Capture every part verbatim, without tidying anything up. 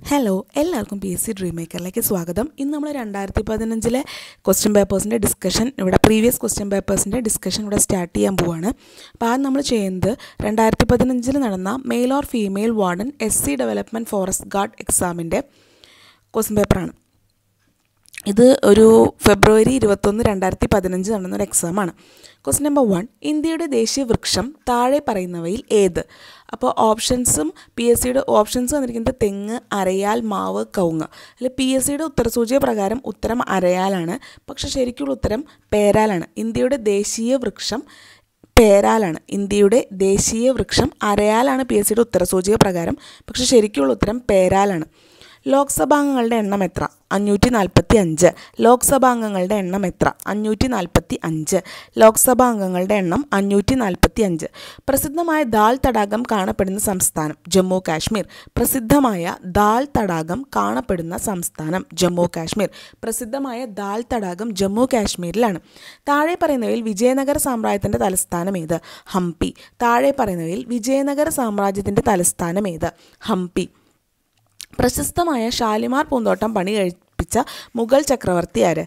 Hello, എല്ലാവർക്കും P S C dream മേക്കറിലേക്ക് സ്വാഗതം. ഇന്ന് നമ്മൾ രണ്ടായിരത്തി പതിനഞ്ചിലെ ക്വസ്റ്റ്യൻ പേപ്പേഴ്സിൻ്റെ ഡിസ്കഷൻ ഇവിടെ പ്രീവിയസ് ക്വസ്റ്റ്യൻ പേപ്പേഴ്സിൻ്റെ ഡിസ്കഷൻ ഇവിടെ സ്റ്റാർട്ട് ചെയ്യാൻ പോവുകയാണ്. അപ്പോൾ ആദ്യം നമ്മൾ ചെയ്യുന്നത് രണ്ടായിരത്തി പതിനഞ്ചിൽ നടന്ന male or female warden S C development forest guard എക്സാമിൻ്റെ ക്വസ്റ്റ്യൻ പേപ്പറാണ്. ഇത് ഒരു ഫെബ്രുവരി ഇരുപത്തൊന്ന് രണ്ടായിരത്തി പതിനഞ്ച് നടന്നൊരു എക്സാമാണ്. ക്വസ്റ്റ്യൻ നമ്പർ വൺ, ഇന്ത്യയുടെ ദേശീയ വൃക്ഷം താഴെ പറയുന്നവയിൽ ഏത്? അപ്പോൾ ഓപ്ഷൻസും പി എസ് സിയുടെ ഓപ്ഷൻസ് വന്നിരിക്കുന്നത് തെങ്ങ്, അരയാൽ, മാവ്, കവുങ്ങ്. അതിൽ പി എസ് സിയുടെ ഉത്തരസൂചിക പ്രകാരം ഉത്തരം അരയാലാണ്, പക്ഷേ ശരിക്കുള്ള ഉത്തരം പേരാലാണ്. ഇന്ത്യയുടെ ദേശീയ വൃക്ഷം പേരാലാണ്. ഇന്ത്യയുടെ ദേശീയ വൃക്ഷം അരയാലാണ് പി എസ് സിയുടെ ഉത്തരസൂചിക പ്രകാരം, പക്ഷേ ശരിക്കുള്ള ഉത്തരം പേരാലാണ്. ലോക്സഭാംഗങ്ങളുടെ എണ്ണം എത്ര? അഞ്ഞൂറ്റി നാൽപ്പത്തി അഞ്ച്. ലോക്സഭാംഗങ്ങളുടെ എണ്ണം എത്ര? അഞ്ഞൂറ്റി നാൽപ്പത്തി അഞ്ച്. ലോക്സഭാംഗങ്ങളുടെ എണ്ണം അഞ്ഞൂറ്റി നാൽപ്പത്തി അഞ്ച്. പ്രസിദ്ധമായ ദാൽ തടാകം കാണപ്പെടുന്ന സംസ്ഥാനം ജമ്മു കാശ്മീർ. പ്രസിദ്ധമായ ദാൽ തടാകം കാണപ്പെടുന്ന സംസ്ഥാനം ജമ്മു കാശ്മീർ. പ്രസിദ്ധമായ ദാൽ തടാകം ജമ്മു കാശ്മീരിലാണ്. താഴെ പറയുന്നവയിൽ വിജയനഗര സാമ്രാജ്യത്തിൻ്റെ തലസ്ഥാനം ഏത്? ഹംപി. താഴെ പറയുന്നവയിൽ വിജയനഗര സാമ്രാജ്യത്തിൻ്റെ തലസ്ഥാനം ഏത്? ഹംപി. പ്രശസ്തമായ ഷാലിമാർ പൂന്തോട്ടം പണി കഴിപ്പിച്ച മുഗൾ ചക്രവർത്തി ആര്?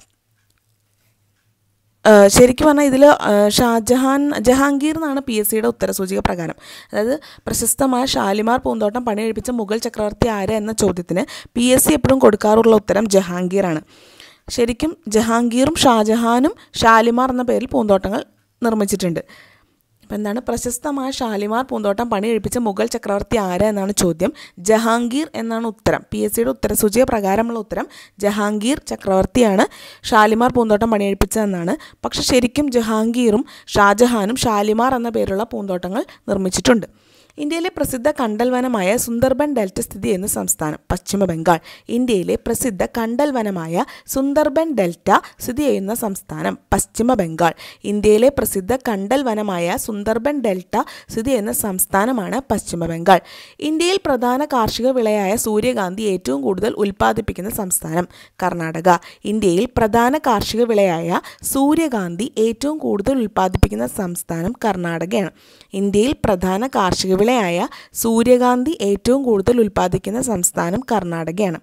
ശരിക്കും പറഞ്ഞാൽ ഇതിൽ ഷാജഹാൻ ജഹാംഗീർ എന്നാണ് പി എസ് സിയുടെ ഉത്തരസൂചിക പ്രകാരം. അതായത് പ്രശസ്തമായ ഷാലിമാർ പൂന്തോട്ടം പണി കഴിപ്പിച്ച മുഗൾ ചക്രവർത്തി ആര് എന്ന ചോദ്യത്തിന് പി എസ് സി എപ്പോഴും കൊടുക്കാറുള്ള ഉത്തരം ജഹാംഗീറാണ്. ശരിക്കും ജഹാംഗീറും ഷാജഹാനും ഷാലിമാർ എന്ന പേരിൽ പൂന്തോട്ടങ്ങൾ നിർമ്മിച്ചിട്ടുണ്ട്. അപ്പോൾ എന്താണ് പ്രശസ്തമായ ഷാലിമാർ പൂന്തോട്ടം പണി കഴിപ്പിച്ച മുഗൾ ചക്രവർത്തി ആര് എന്നാണ് ചോദ്യം. ജഹാംഗീർ എന്നാണ് ഉത്തരം. പി എസ് സിയുടെ ഉത്തരസൂചിക പ്രകാരമുള്ള ഉത്തരം ജഹാംഗീർ ചക്രവർത്തിയാണ് ഷാലിമാർ പൂന്തോട്ടം പണി കഴിപ്പിച്ചതെന്നാണ്. പക്ഷേ ശരിക്കും ജഹാംഗീറും ഷാജഹാനും ഷാലിമാർ എന്ന പേരുള്ള പൂന്തോട്ടങ്ങൾ നിർമ്മിച്ചിട്ടുണ്ട്. ഇന്ത്യയിലെ പ്രസിദ്ധ കണ്ടൽ വനമായ സുന്ദർബൻ ഡെൽറ്റ സ്ഥിതി ചെയ്യുന്ന സംസ്ഥാനം പശ്ചിമ ബംഗാൾ. ഇന്ത്യയിലെ പ്രസിദ്ധ കണ്ടൽ വനമായ സുന്ദർബൻ ഡെൽറ്റ സ്ഥിതി ചെയ്യുന്ന സംസ്ഥാനം പശ്ചിമ ബംഗാൾ. ഇന്ത്യയിലെ പ്രസിദ്ധ കണ്ടൽ വനമായ സുന്ദർബൻ ഡെൽറ്റ സ്ഥിതി ചെയ്യുന്ന സംസ്ഥാനമാണ് പശ്ചിമ ബംഗാൾ. ഇന്ത്യയിൽ പ്രധാന കാർഷിക വിളയായ സൂര്യകാന്തി ഏറ്റവും കൂടുതൽ ഉൽപ്പാദിപ്പിക്കുന്ന സംസ്ഥാനം കർണാടക. ഇന്ത്യയിൽ പ്രധാന കാർഷിക വിളയായ സൂര്യകാന്തി ഏറ്റവും കൂടുതൽ ഉൽപ്പാദിപ്പിക്കുന്ന സംസ്ഥാനം കർണാടകയാണ്. ഇന്ത്യയിൽ പ്രധാന കാർഷിക വിളയായ സൂര്യകാന്തി ഏറ്റവും കൂടുതൽ ഉൽപ്പാദിക്കുന്ന സംസ്ഥാനം കർണാടകയാണ്.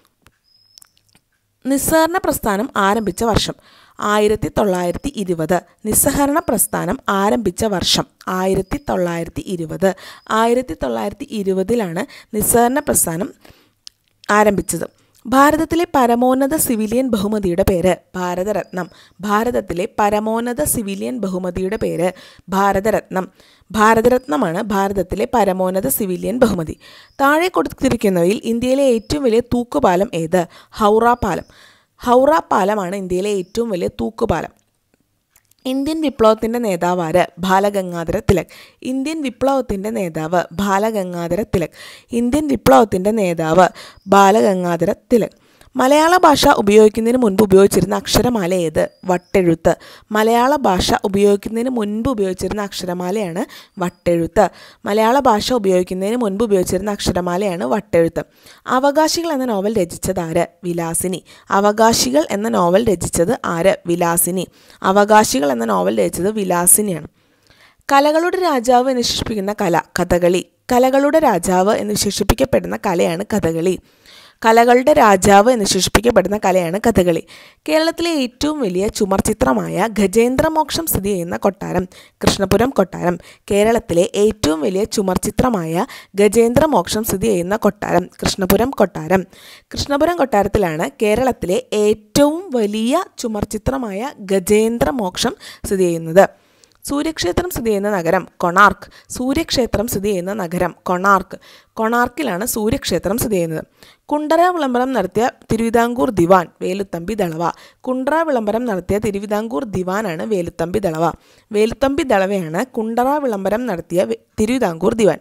നിസ്സഹരണ പ്രസ്ഥാനം ആരംഭിച്ച വർഷം ആയിരത്തി തൊള്ളായിരത്തി ഇരുപത്. നിസ്സഹരണ പ്രസ്ഥാനം ആരംഭിച്ച വർഷം ആയിരത്തി തൊള്ളായിരത്തി ഇരുപത്. ആയിരത്തി തൊള്ളായിരത്തി ഇരുപതിലാണ് നിസ്സഹരണ പ്രസ്ഥാനം ആരംഭിച്ചത്. ഭാരതത്തിലെ പരമോന്നത സിവിലിയൻ ബഹുമതിയുടെ പേര് ഭാരതരത്നം. ഭാരതത്തിലെ പരമോന്നത സിവിലിയൻ ബഹുമതിയുടെ പേര് ഭാരതരത്നം. ഭാരതരത്നമാണ് ഭാരതത്തിലെ പരമോന്നത സിവിലിയൻ ബഹുമതി. താഴെ കൊടുത്തിരിക്കുന്നവയിൽ ഇന്ത്യയിലെ ഏറ്റവും വലിയ തൂക്കുപാലം ഏത്? ഹൗറ പാലം. ഹൗറ പാലമാണ് ഇന്ത്യയിലെ ഏറ്റവും വലിയ തൂക്കുപാലം. ഇന്ത്യൻ വിപ്ലവത്തിൻ്റെ നേതാവ് ആര്? ബാലഗംഗാധര തിലക്. ഇന്ത്യൻ വിപ്ലവത്തിൻ്റെ നേതാവ് ബാലഗംഗാധര തിലക്. ഇന്ത്യൻ വിപ്ലവത്തിൻ്റെ നേതാവ് ബാലഗംഗാധര തിലക്. മലയാള ഭാഷ ഉപയോഗിക്കുന്നതിന് മുൻപ് ഉപയോഗിച്ചിരുന്ന അക്ഷരമാല ഏത്? വട്ടെഴുത്ത്. മലയാള ഭാഷ ഉപയോഗിക്കുന്നതിന് മുൻപ് ഉപയോഗിച്ചിരുന്ന അക്ഷരമാലയാണ് വട്ടെഴുത്ത്. മലയാള ഭാഷ ഉപയോഗിക്കുന്നതിന് മുൻപ് ഉപയോഗിച്ചിരുന്ന അക്ഷരമാലയാണ് വട്ടെഴുത്ത്. അവകാശികൾ എന്ന നോവൽ രചിച്ചത് ആര്? വിലാസിനി. അവകാശികൾ എന്ന നോവൽ രചിച്ചത് ആര്? വിലാസിനി. അവകാശികൾ എന്ന നോവൽ രചിച്ചത് വിലാസിനിയാണ്. കലകളുടെ രാജാവ് എന്ന് വിശേഷിപ്പിക്കുന്ന കല കഥകളി. കലകളുടെ രാജാവ് എന്ന് വിശേഷിപ്പിക്കപ്പെടുന്ന കലയാണ് കഥകളി. കലകളുടെ രാജാവ് എന്ന് വിശേഷിപ്പിക്കപ്പെടുന്ന കലയാണ് കഥകളി. കേരളത്തിലെ ഏറ്റവും വലിയ ചുമർ ചിത്രമായ ഗജേന്ദ്രമോക്ഷം സ്ഥിതി ചെയ്യുന്ന കൊട്ടാരം കൃഷ്ണപുരം കൊട്ടാരം. കേരളത്തിലെ ഏറ്റവും വലിയ ചുമർ ചിത്രമായ ഗജേന്ദ്രമോക്ഷം സ്ഥിതി ചെയ്യുന്ന കൊട്ടാരം കൃഷ്ണപുരം കൊട്ടാരം. കൃഷ്ണപുരം കൊട്ടാരത്തിലാണ് കേരളത്തിലെ ഏറ്റവും വലിയ ചുമർ ചിത്രമായ ഗജേന്ദ്രമോക്ഷം സ്ഥിതി ചെയ്യുന്നത്. സൂര്യക്ഷേത്രം സ്ഥിതി ചെയ്യുന്ന നഗരം കൊണാർക്ക്. സൂര്യക്ഷേത്രം സ്ഥിതി ചെയ്യുന്ന നഗരം കൊണാർക്ക്. കൊണാർക്കിലാണ് സൂര്യക്ഷേത്രം സ്ഥിതി ചെയ്യുന്നത്. കുണ്ടറ വിളംബരം നടത്തിയ തിരുവിതാംകൂർ ദിവാൻ വേലുത്തമ്പി ദളവ. കുണ്ടറ വിളംബരം നടത്തിയ തിരുവിതാംകൂർ ദിവാനാണ് വേലുത്തമ്പി ദളവ. വേലുത്തമ്പി ദളവയാണ് കുണ്ടറ വിളംബരം നടത്തിയ തിരുവിതാംകൂർ ദിവാൻ.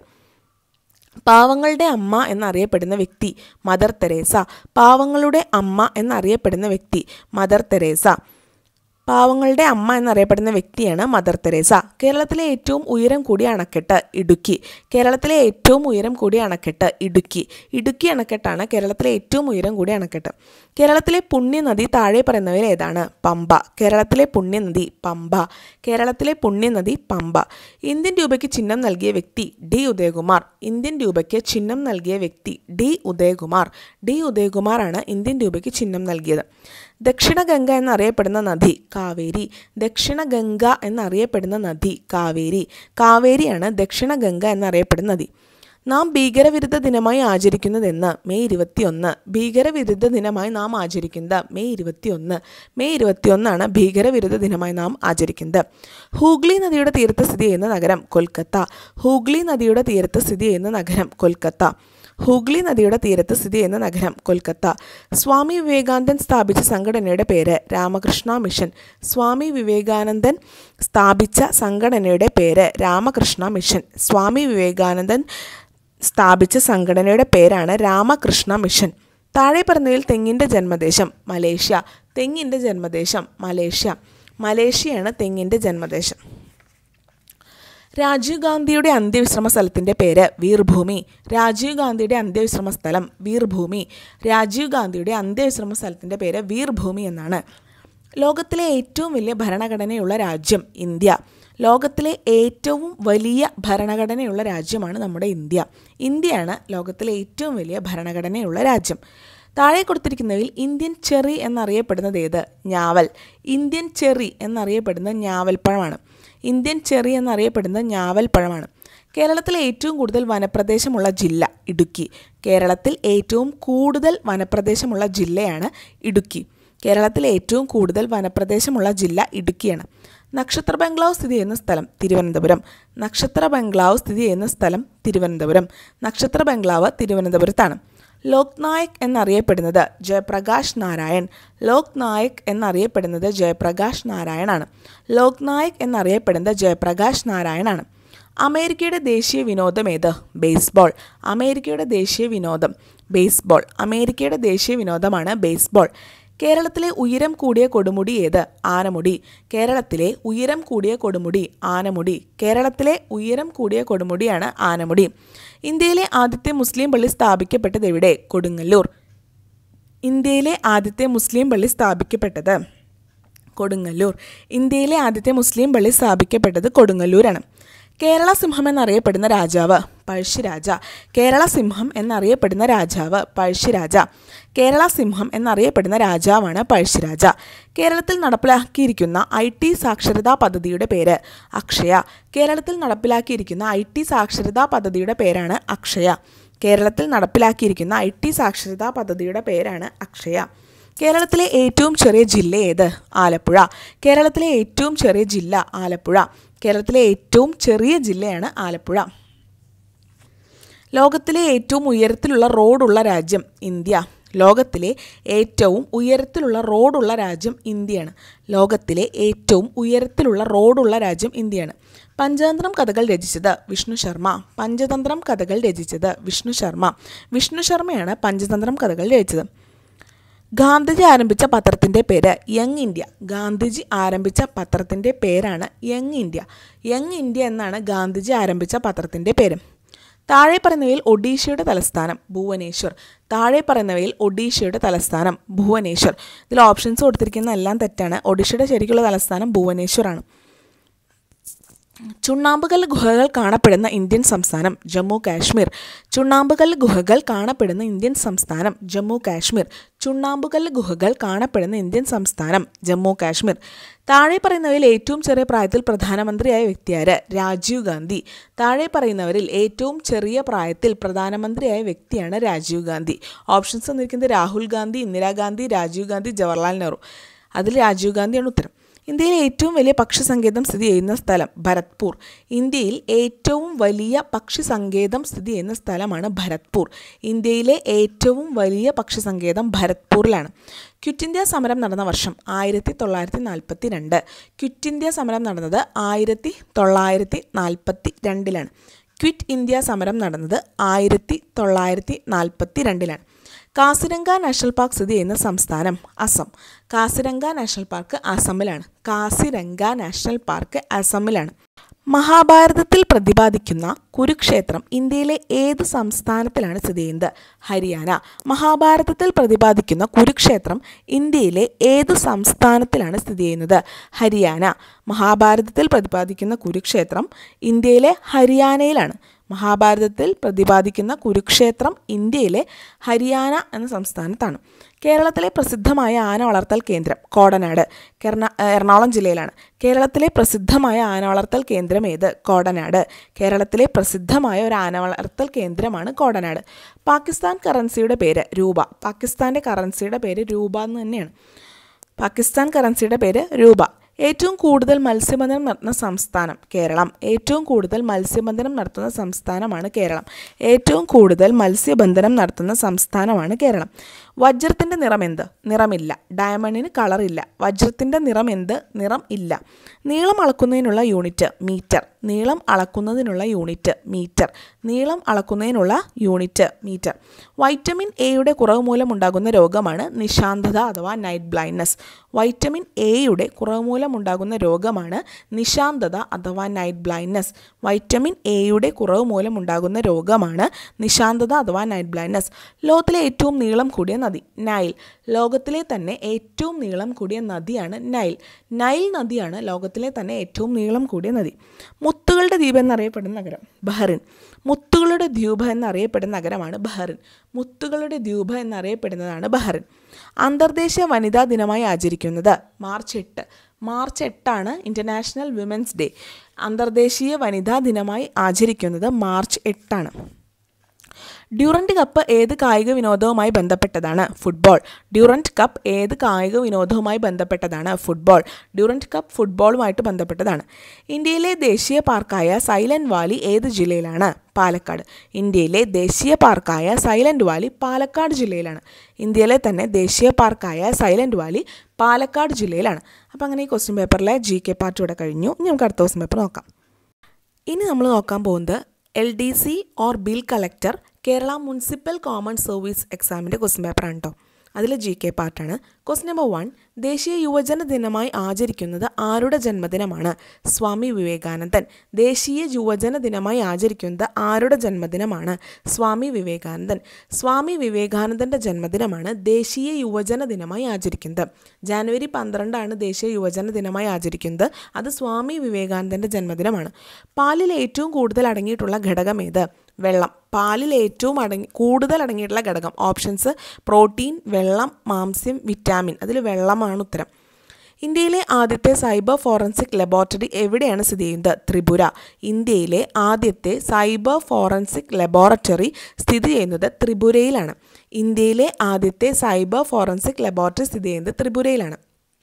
പാവങ്ങളുടെ അമ്മ എന്നറിയപ്പെടുന്ന വ്യക്തി മദർ തെരേസ. പാവങ്ങളുടെ അമ്മ എന്നറിയപ്പെടുന്ന വ്യക്തി മദർ തെരേസ. പാവങ്ങളുടെ അമ്മ എന്നറിയപ്പെടുന്ന വ്യക്തിയാണ് മദർ തെരേസ. കേരളത്തിലെ ഏറ്റവും ഉയരം കൂടിയ അണക്കെട്ട് ഇടുക്കി. കേരളത്തിലെ ഏറ്റവും ഉയരം കൂടിയ അണക്കെട്ട് ഇടുക്കി. ഇടുക്കി അണക്കെട്ടാണ് കേരളത്തിലെ ഏറ്റവും ഉയരം കൂടിയ അണക്കെട്ട്. കേരളത്തിലെ പുണ്യനദി താഴെ പറയുന്നവയിൽ ഏതാണ്? പമ്പ. കേരളത്തിലെ പുണ്യനദി പമ്പ. കേരളത്തിലെ പുണ്യനദി പമ്പ. ഇന്ത്യൻ രൂപയ്ക്ക് ചിഹ്നം നൽകിയ വ്യക്തി ഡി ഉദയകുമാർ. ഇന്ത്യൻ രൂപയ്ക്ക് ചിഹ്നം നൽകിയ വ്യക്തി ഡി ഉദയകുമാർ. ഡി ഉദയകുമാറാണ് ഇന്ത്യൻ രൂപയ്ക്ക് ചിഹ്നം നൽകിയത്. ദക്ഷിണ ഗംഗ എന്നറിയപ്പെടുന്ന നദി കാവേരി. ദക്ഷിണ ഗംഗ എന്നറിയപ്പെടുന്ന നദി കാവേരി. കാവേരിയാണ് ദക്ഷിണ ഗംഗ എന്നറിയപ്പെടുന്ന നദി. നാം ഭീകരവിരുദ്ധ ദിനമായി ആചരിക്കുന്നതെന്ന് മെയ് ഇരുപത്തിയൊന്ന്. ഭീകരവിരുദ്ധ ദിനമായി നാം ആചരിക്കുന്നത് മെയ് ഇരുപത്തിയൊന്ന്. മെയ് ഇരുപത്തിയൊന്നാണ് ഭീകരവിരുദ്ധ ദിനമായി നാം ആചരിക്കുന്നത്. ഹൂഗ്ലി നദിയുടെ തീരത്ത് സ്ഥിതി ചെയ്യുന്ന നഗരം കൊൽക്കത്ത. ഹൂഗ്ലി നദിയുടെ തീരത്ത് സ്ഥിതി ചെയ്യുന്ന നഗരം കൊൽക്കത്ത. ഹൂഗ്ലി നദിയുടെ തീരത്ത് സ്ഥിതി ചെയ്യുന്ന നഗരം കൊൽക്കത്ത. സ്വാമി വിവേകാനന്ദൻ സ്ഥാപിച്ച സംഘടനയുടെ പേര് രാമകൃഷ്ണ മിഷൻ. സ്വാമി വിവേകാനന്ദൻ സ്ഥാപിച്ച സംഘടനയുടെ പേര് രാമകൃഷ്ണ മിഷൻ. സ്വാമി വിവേകാനന്ദൻ സ്ഥാപിച്ച സംഘടനയുടെ പേരാണ് രാമകൃഷ്ണ മിഷൻ. താഴെ പറഞ്ഞതിൽ തെങ്ങിൻ്റെ ജന്മദേശം മലേഷ്യ. തെങ്ങിൻ്റെ ജന്മദേശം മലേഷ്യ. മലേഷ്യയാണ് തെങ്ങിൻ്റെ ജന്മദേശം. രാജീവ് ഗാന്ധിയുടെ അന്ത്യവിശ്രമ സ്ഥലത്തിൻ്റെ പേര് വീർഭൂമി. രാജീവ് ഗാന്ധിയുടെ അന്ത്യവിശ്രമ സ്ഥലം വീർഭൂമി. രാജീവ് ഗാന്ധിയുടെ അന്ത്യവിശ്രമ സ്ഥലത്തിൻ്റെ പേര് വീർഭൂമി എന്നാണ്. ലോകത്തിലെ ഏറ്റവും വലിയ ഭരണഘടനയുള്ള രാജ്യം ഇന്ത്യ. ലോകത്തിലെ ഏറ്റവും വലിയ ഭരണഘടനയുള്ള രാജ്യമാണ് നമ്മുടെ ഇന്ത്യ. ഇന്ത്യയാണ് ലോകത്തിലെ ഏറ്റവും വലിയ ഭരണഘടനയുള്ള രാജ്യം. താഴെ കൊടുത്തിരിക്കുന്നതിൽ ഇന്ത്യൻ ചെറി എന്നറിയപ്പെടുന്നത് ഏത്? ഞാവൽ. ഇന്ത്യൻ ചെറി എന്നറിയപ്പെടുന്ന ഞാവൽപ്പഴമാണ്. ഇന്ത്യൻ ചെറി എന്നറിയപ്പെടുന്ന ഞാവൽപ്പഴമാണ്. കേരളത്തിലെ ഏറ്റവും കൂടുതൽ വനപ്രദേശമുള്ള ജില്ല ഇടുക്കി. കേരളത്തിൽ ഏറ്റവും കൂടുതൽ വനപ്രദേശമുള്ള ജില്ലയാണ് ഇടുക്കി. കേരളത്തിലെ ഏറ്റവും കൂടുതൽ വനപ്രദേശമുള്ള ജില്ല ഇടുക്കിയാണ്. നക്ഷത്ര ബംഗ്ലാവ് സ്ഥിതി ചെയ്യുന്ന സ്ഥലം തിരുവനന്തപുരം. നക്ഷത്ര ബംഗ്ലാവ് സ്ഥിതി ചെയ്യുന്ന സ്ഥലം തിരുവനന്തപുരം. നക്ഷത്ര ബംഗ്ലാവ് തിരുവനന്തപുരത്താണ്. ലോക് നായക് എന്നറിയപ്പെടുന്നത് ജയപ്രകാശ് നാരായൺ. ലോക് നായക് എന്നറിയപ്പെടുന്നത് ജയപ്രകാശ് നാരായണാണ്. ലോക് നായക് എന്നറിയപ്പെടുന്നത് ജയപ്രകാശ് നാരായണാണ്. അമേരിക്കയുടെ ദേശീയ വിനോദം ഏത്? ബേസ്ബോൾ. അമേരിക്കയുടെ ദേശീയ വിനോദം ബേസ്ബോൾ. അമേരിക്കയുടെ ദേശീയ വിനോദമാണ് ബേസ്ബോൾ. കേരളത്തിലെ ഉയരം കൂടിയ കൊടുമുടി ഏത്? ആനമുടി. കേരളത്തിലെ ഉയരം കൂടിയ കൊടുമുടി ആനമുടി. കേരളത്തിലെ ഉയരം കൂടിയ കൊടുമുടിയാണ് ആനമുടി. ഇന്ത്യയിലെ ആദ്യത്തെ മുസ്ലിം പള്ളി സ്ഥാപിക്കപ്പെട്ടത് എവിടെ? കൊടുങ്ങല്ലൂർ. ഇന്ത്യയിലെ ആദ്യത്തെ മുസ്ലിം പള്ളി സ്ഥാപിക്കപ്പെട്ടത് കൊടുങ്ങല്ലൂർ. ഇന്ത്യയിലെ ആദ്യത്തെ മുസ്ലിം പള്ളി സ്ഥാപിക്കപ്പെട്ടത് കൊടുങ്ങല്ലൂരാണ്. കേരള സിംഹം എന്നറിയപ്പെടുന്ന രാജാവ് പഴശ്ശിരാജ. കേരള സിംഹം എന്നറിയപ്പെടുന്ന രാജാവ് പഴശ്ശിരാജ. കേരള സിംഹം എന്നറിയപ്പെടുന്ന രാജാവാണ് പഴശ്ശിരാജ. കേരളത്തിൽ നടപ്പിലാക്കിയിരിക്കുന്ന ഐ ടി സാക്ഷരതാ പദ്ധതിയുടെ പേര് അക്ഷയ. കേരളത്തിൽ നടപ്പിലാക്കിയിരിക്കുന്ന ഐ ടി സാക്ഷരതാ പദ്ധതിയുടെ പേരാണ് അക്ഷയ. കേരളത്തിൽ നടപ്പിലാക്കിയിരിക്കുന്ന ഐ ടി സാക്ഷരതാ പദ്ധതിയുടെ പേരാണ് അക്ഷയ. കേരളത്തിലെ ഏറ്റവും ചെറിയ ജില്ല ഏത്? ആലപ്പുഴ. കേരളത്തിലെ ഏറ്റവും ചെറിയ ജില്ല ആലപ്പുഴ. കേരളത്തിലെ ഏറ്റവും ചെറിയ ജില്ലയാണ് ആലപ്പുഴ. ലോകത്തിലെ ഏറ്റവും ഉയരത്തിലുള്ള റോഡുള്ള രാജ്യം ഇന്ത്യ. ലോകത്തിലെ ഏറ്റവും ഉയരത്തിലുള്ള റോഡുള്ള രാജ്യം ഇന്ത്യയാണ്. ലോകത്തിലെ ഏറ്റവും ഉയരത്തിലുള്ള റോഡുള്ള രാജ്യം ഇന്ത്യയാണ്. പഞ്ചതന്ത്രം കഥകൾ രചിച്ചത് വിഷ്ണു ശർമ്മ. പഞ്ചതന്ത്രം കഥകൾ രചിച്ചത് വിഷ്ണു ശർമ്മ. വിഷ്ണു ശർമ്മയാണ് പഞ്ചതന്ത്രം കഥകൾ രചിച്ചത്. ഗാന്ധിജി ആരംഭിച്ച പത്രത്തിൻ്റെ പേര് യങ് ഇന്ത്യ. ഗാന്ധിജി ആരംഭിച്ച പത്രത്തിൻ്റെ പേരാണ് യങ് ഇന്ത്യ. യങ് ഇന്ത്യ എന്നാണ് ഗാന്ധിജി ആരംഭിച്ച പത്രത്തിൻ്റെ പേര്. താഴെ പറയുന്നവയിൽ ഒഡീഷയുടെ തലസ്ഥാനം ഭുവനേശ്വർ. താഴെ പറയുന്നവയിൽ ഒഡീഷയുടെ തലസ്ഥാനം ഭുവനേശ്വർ. ഇതിൽ ഓപ്ഷൻസ് കൊടുത്തിരിക്കുന്ന എല്ലാം തെറ്റാണ്. ഒഡീഷയുടെ ശരിക്കുള്ള തലസ്ഥാനം ഭുവനേശ്വറാണ്. ചുണ്ണാമ്പുകല്ല് ഗുഹകൾ കാണപ്പെടുന്ന ഇന്ത്യൻ സംസ്ഥാനം ജമ്മു കാശ്മീർ. ചുണ്ണാമ്പുകല്ല് ഗുഹകൾ കാണപ്പെടുന്ന ഇന്ത്യൻ സംസ്ഥാനം ജമ്മു കാശ്മീർ. ചുണ്ണാമ്പുകല്ല് ഗുഹകൾ കാണപ്പെടുന്ന ഇന്ത്യൻ സംസ്ഥാനം ജമ്മു കാശ്മീർ. താഴെ പറയുന്നവരിൽ ഏറ്റവും ചെറിയ പ്രായത്തിൽ പ്രധാനമന്ത്രിയായ വ്യക്തിയാര്? രാജീവ് ഗാന്ധി. താഴെ പറയുന്നവരിൽ ഏറ്റവും ചെറിയ പ്രായത്തിൽ പ്രധാനമന്ത്രിയായ വ്യക്തിയാണ് രാജീവ് ഗാന്ധി. ഓപ്ഷൻസ് തന്നിരിക്കുന്നത് രാഹുൽ ഗാന്ധി, ഇന്ദിരാഗാന്ധി, രാജീവ് ഗാന്ധി, ജവഹർലാൽ നെഹ്റു. അതിൽ രാജീവ് ഗാന്ധിയാണ് ഉത്തരം. ഇന്ത്യയിലെ ഏറ്റവും വലിയ പക്ഷി സങ്കേതം സ്ഥിതി ചെയ്യുന്ന സ്ഥലം ഭരത്പൂർ. ഇന്ത്യയിൽ ഏറ്റവും വലിയ പക്ഷി സങ്കേതം സ്ഥിതി ചെയ്യുന്ന സ്ഥലമാണ് ഭരത്പൂർ. ഇന്ത്യയിലെ ഏറ്റവും വലിയ പക്ഷി സങ്കേതം ഭരത്പൂരിലാണ്. ക്വിറ്റ് ഇന്ത്യ സമരം നടന്ന വർഷം ആയിരത്തി തൊള്ളായിരത്തി നാൽപ്പത്തി രണ്ട്. ക്വിറ്റ് ഇന്ത്യ സമരം നടന്നത് ആയിരത്തി തൊള്ളായിരത്തി നാൽപ്പത്തി രണ്ടിലാണ്. ക്വിറ്റ് ഇന്ത്യ സമരം നടന്നത് ആയിരത്തി തൊള്ളായിരത്തി നാൽപ്പത്തി രണ്ടിലാണ്. കാസിരംഗ നാഷണൽ പാർക്ക് സ്ഥിതി ചെയ്യുന്ന സംസ്ഥാനം അസം. കാസിരംഗ നാഷണൽ പാർക്ക് അസമിലാണ്. കാസിരംഗ നാഷണൽ പാർക്ക് അസമിലാണ്. മഹാഭാരതത്തിൽ പ്രതിപാദിക്കുന്ന കുരുക്ഷേത്രം ഇന്ത്യയിലെ ഏത് സംസ്ഥാനത്തിലാണ് സ്ഥിതി ചെയ്യുന്നത്? ഹരിയാന. മഹാഭാരതത്തിൽ പ്രതിപാദിക്കുന്ന കുരുക്ഷേത്രം ഇന്ത്യയിലെ ഏത് സംസ്ഥാനത്തിലാണ് സ്ഥിതി ചെയ്യുന്നത്? ഹരിയാന. മഹാഭാരതത്തിൽ പ്രതിപാദിക്കുന്ന കുരുക്ഷേത്രം ഇന്ത്യയിലെ ഹരിയാനയിലാണ്. മഹാഭാരതത്തിൽ പ്രതിപാദിക്കുന്ന കുരുക്ഷേത്രം ഇന്ത്യയിലെ ഹരിയാന എന്ന സംസ്ഥാനത്താണ്. കേരളത്തിലെ പ്രസിദ്ധമായ ആന വളർത്തൽ കേന്ദ്രം കോടനാട്. എറണാകുളം ജില്ലയിലാണ്. കേരളത്തിലെ പ്രസിദ്ധമായ ആന വളർത്തൽ കേന്ദ്രം ഏത്? കോടനാട്. കേരളത്തിലെ പ്രസിദ്ധമായ ഒരു ആന വളർത്തൽ കേന്ദ്രമാണ് കോടനാട്. പാകിസ്ഥാൻ കറൻസിയുടെ പേര് രൂപ. പാകിസ്ഥാൻ്റെ കറൻസിയുടെ പേര് രൂപ എന്ന് തന്നെയാണ്. പാകിസ്ഥാൻ കറൻസിയുടെ പേര് രൂപ. ഏറ്റവും കൂടുതൽ മത്സ്യബന്ധനം നടത്തുന്ന സംസ്ഥാനം കേരളം. ഏറ്റവും കൂടുതൽ മത്സ്യബന്ധനം നടത്തുന്ന സംസ്ഥാനമാണ് കേരളം. ഏറ്റവും കൂടുതൽ മത്സ്യബന്ധനം നടത്തുന്ന സംസ്ഥാനമാണ് കേരളം. വജ്രത്തിൻ്റെ നിറം എന്ത്? നിറമില്ല. ഡയമണ്ടിന് കളറില്ല. വജ്രത്തിൻ്റെ നിറം എന്ത്? നിറം ഇല്ല. നീളം അളക്കുന്നതിനുള്ള യൂണിറ്റ് മീറ്റർ. നീളം അളക്കുന്നതിനുള്ള യൂണിറ്റ് മീറ്റർ. നീളം അളക്കുന്നതിനുള്ള യൂണിറ്റ് മീറ്റർ. വൈറ്റമിൻ എയുടെ കുറവ് മൂലമുണ്ടാകുന്ന രോഗമാണ് നിശാന്തത അഥവാ നൈറ്റ് ബ്ലൈൻഡ്നസ്. വൈറ്റമിൻ എയുടെ കുറവ് മൂലമുണ്ടാകുന്ന രോഗമാണ് നിശാന്തത അഥവാ നൈറ്റ് ബ്ലൈൻഡ്നസ്. വൈറ്റമിൻ എയുടെ കുറവ് മൂലമുണ്ടാകുന്ന രോഗമാണ് നിശാന്തത അഥവാ നൈറ്റ് ബ്ലൈൻഡ്നസ്. ലോകത്തിലെ ഏറ്റവും നീളം കൂടിയ നദി നൈൽ. ലോകത്തിലെ തന്നെ ഏറ്റവും നീളം കൂടിയ നദിയാണ് നൈൽ. നൈൽ നദിയാണ് ലോകത്തിലെ തന്നെ ഏറ്റവും നീളം കൂടിയ നദി. മുത്തുകളുടെ ദ്വീപ് എന്നറിയപ്പെടുന്ന നഗരം ബഹ്റിൻ. മുത്തുകളുടെ ദ്വീപ് എന്നറിയപ്പെടുന്ന നഗരമാണ് ബഹ്റിൻ. മുത്തുകളുടെ ദ്വീപ് എന്നറിയപ്പെടുന്നതാണ് ബഹ്റിൻ. അന്തർദേശീയ വനിതാ ദിനമായി ആചരിക്കുന്നത് മാർച്ച് എട്ട്. മാർച്ച് എട്ടാണ് ഇൻ്റർനാഷണൽ വിമൻസ് ഡേ. അന്തർദേശീയ വനിതാ ദിനമായി ആചരിക്കുന്നത് മാർച്ച് എട്ടാണ്. ഡ്യൂറൻറ്റ് കപ്പ് ഏത് കായിക വിനോദവുമായി ബന്ധപ്പെട്ടതാണ്? ഫുട്ബോൾ. ഡ്യൂറൻറ്റ് കപ്പ് ഏത് കായിക വിനോദവുമായി ബന്ധപ്പെട്ടതാണ്? ഫുട്ബോൾ. ഡ്യൂറൻറ്റ് കപ്പ് ഫുട്ബോളുമായിട്ട് ബന്ധപ്പെട്ടതാണ്. ഇന്ത്യയിലെ ദേശീയ പാർക്കായ സൈലൻറ്റ് വാലി ഏത് ജില്ലയിലാണ്? പാലക്കാട്. ഇന്ത്യയിലെ ദേശീയ പാർക്കായ സൈലൻറ്റ് വാലി പാലക്കാട് ജില്ലയിലാണ്. ഇന്ത്യയിലെ തന്നെ ദേശീയ പാർക്കായ സൈലൻറ്റ് വാലി പാലക്കാട് ജില്ലയിലാണ്. അപ്പോൾ അങ്ങനെ ഈ ക്വസ്റ്റ്യൻ പേപ്പറിലെ ജി കെ പാർട്ട് ഇവിടെ കഴിഞ്ഞു. ഇനി നമുക്ക് അടുത്ത ക്വസ്റ്റ്യൻ പേപ്പർ നോക്കാം. ഇനി നമ്മൾ നോക്കാൻ പോകുന്നത് L D C or bill collector Kerala municipal common service എക്സാമിൻ്റെ ക്വസ്റ്റ്യൻ പേപ്പറാണ് കേട്ടോ. അതിൽ ജി കെ പാർട്ടാണ്. Question number one. ദേശീയ യുവജന ദിനമായി ആചരിക്കുന്നത് ആരുടെ ജന്മദിനമാണ്? സ്വാമി വിവേകാനന്ദൻ. ദേശീയ യുവജന ദിനമായി ആചരിക്കുന്നത് ആരുടെ ജന്മദിനമാണ്? സ്വാമി വിവേകാനന്ദൻ. സ്വാമി വിവേകാനന്ദൻ്റെ ജന്മദിനമാണ് ദേശീയ യുവജന ദിനമായി ആചരിക്കുന്നത്. ജനുവരി പന്ത്രണ്ടാണ് ദേശീയ യുവജന ദിനമായി ആചരിക്കുന്നത്. അത് സ്വാമി വിവേകാനന്ദൻ്റെ ജന്മദിനമാണ്. പാലിൽ ഏറ്റവും കൂടുതൽ അടങ്ങിയിട്ടുള്ള ഘടകം ഏത്? വെള്ളം. പാലിൽ ഏറ്റവും അടങ്ങി കൂടുതൽ അടങ്ങിയിട്ടുള്ള ഘടകം ഓപ്ഷൻസ് പ്രോട്ടീൻ, വെള്ളം, മാംസ്യം, വിറ്റാമിൻ. അതിൽ വെള്ളമാണ് ഉത്തരം. ഇന്ത്യയിലെ ആദ്യത്തെ സൈബർ ഫോറൻസിക് ലബോറട്ടറി എവിടെയാണ് സ്ഥിതി ചെയ്യുന്നത്? ത്രിപുര. ഇന്ത്യയിലെ ആദ്യത്തെ സൈബർ ഫോറൻസിക് ലബോറട്ടറി സ്ഥിതി ചെയ്യുന്നത് ത്രിപുരയിലാണ്. ഇന്ത്യയിലെ ആദ്യത്തെ സൈബർ ഫോറൻസിക് ലബോറട്ടറി സ്ഥിതി ചെയ്യുന്നത് ത്രിപുരയിലാണ്.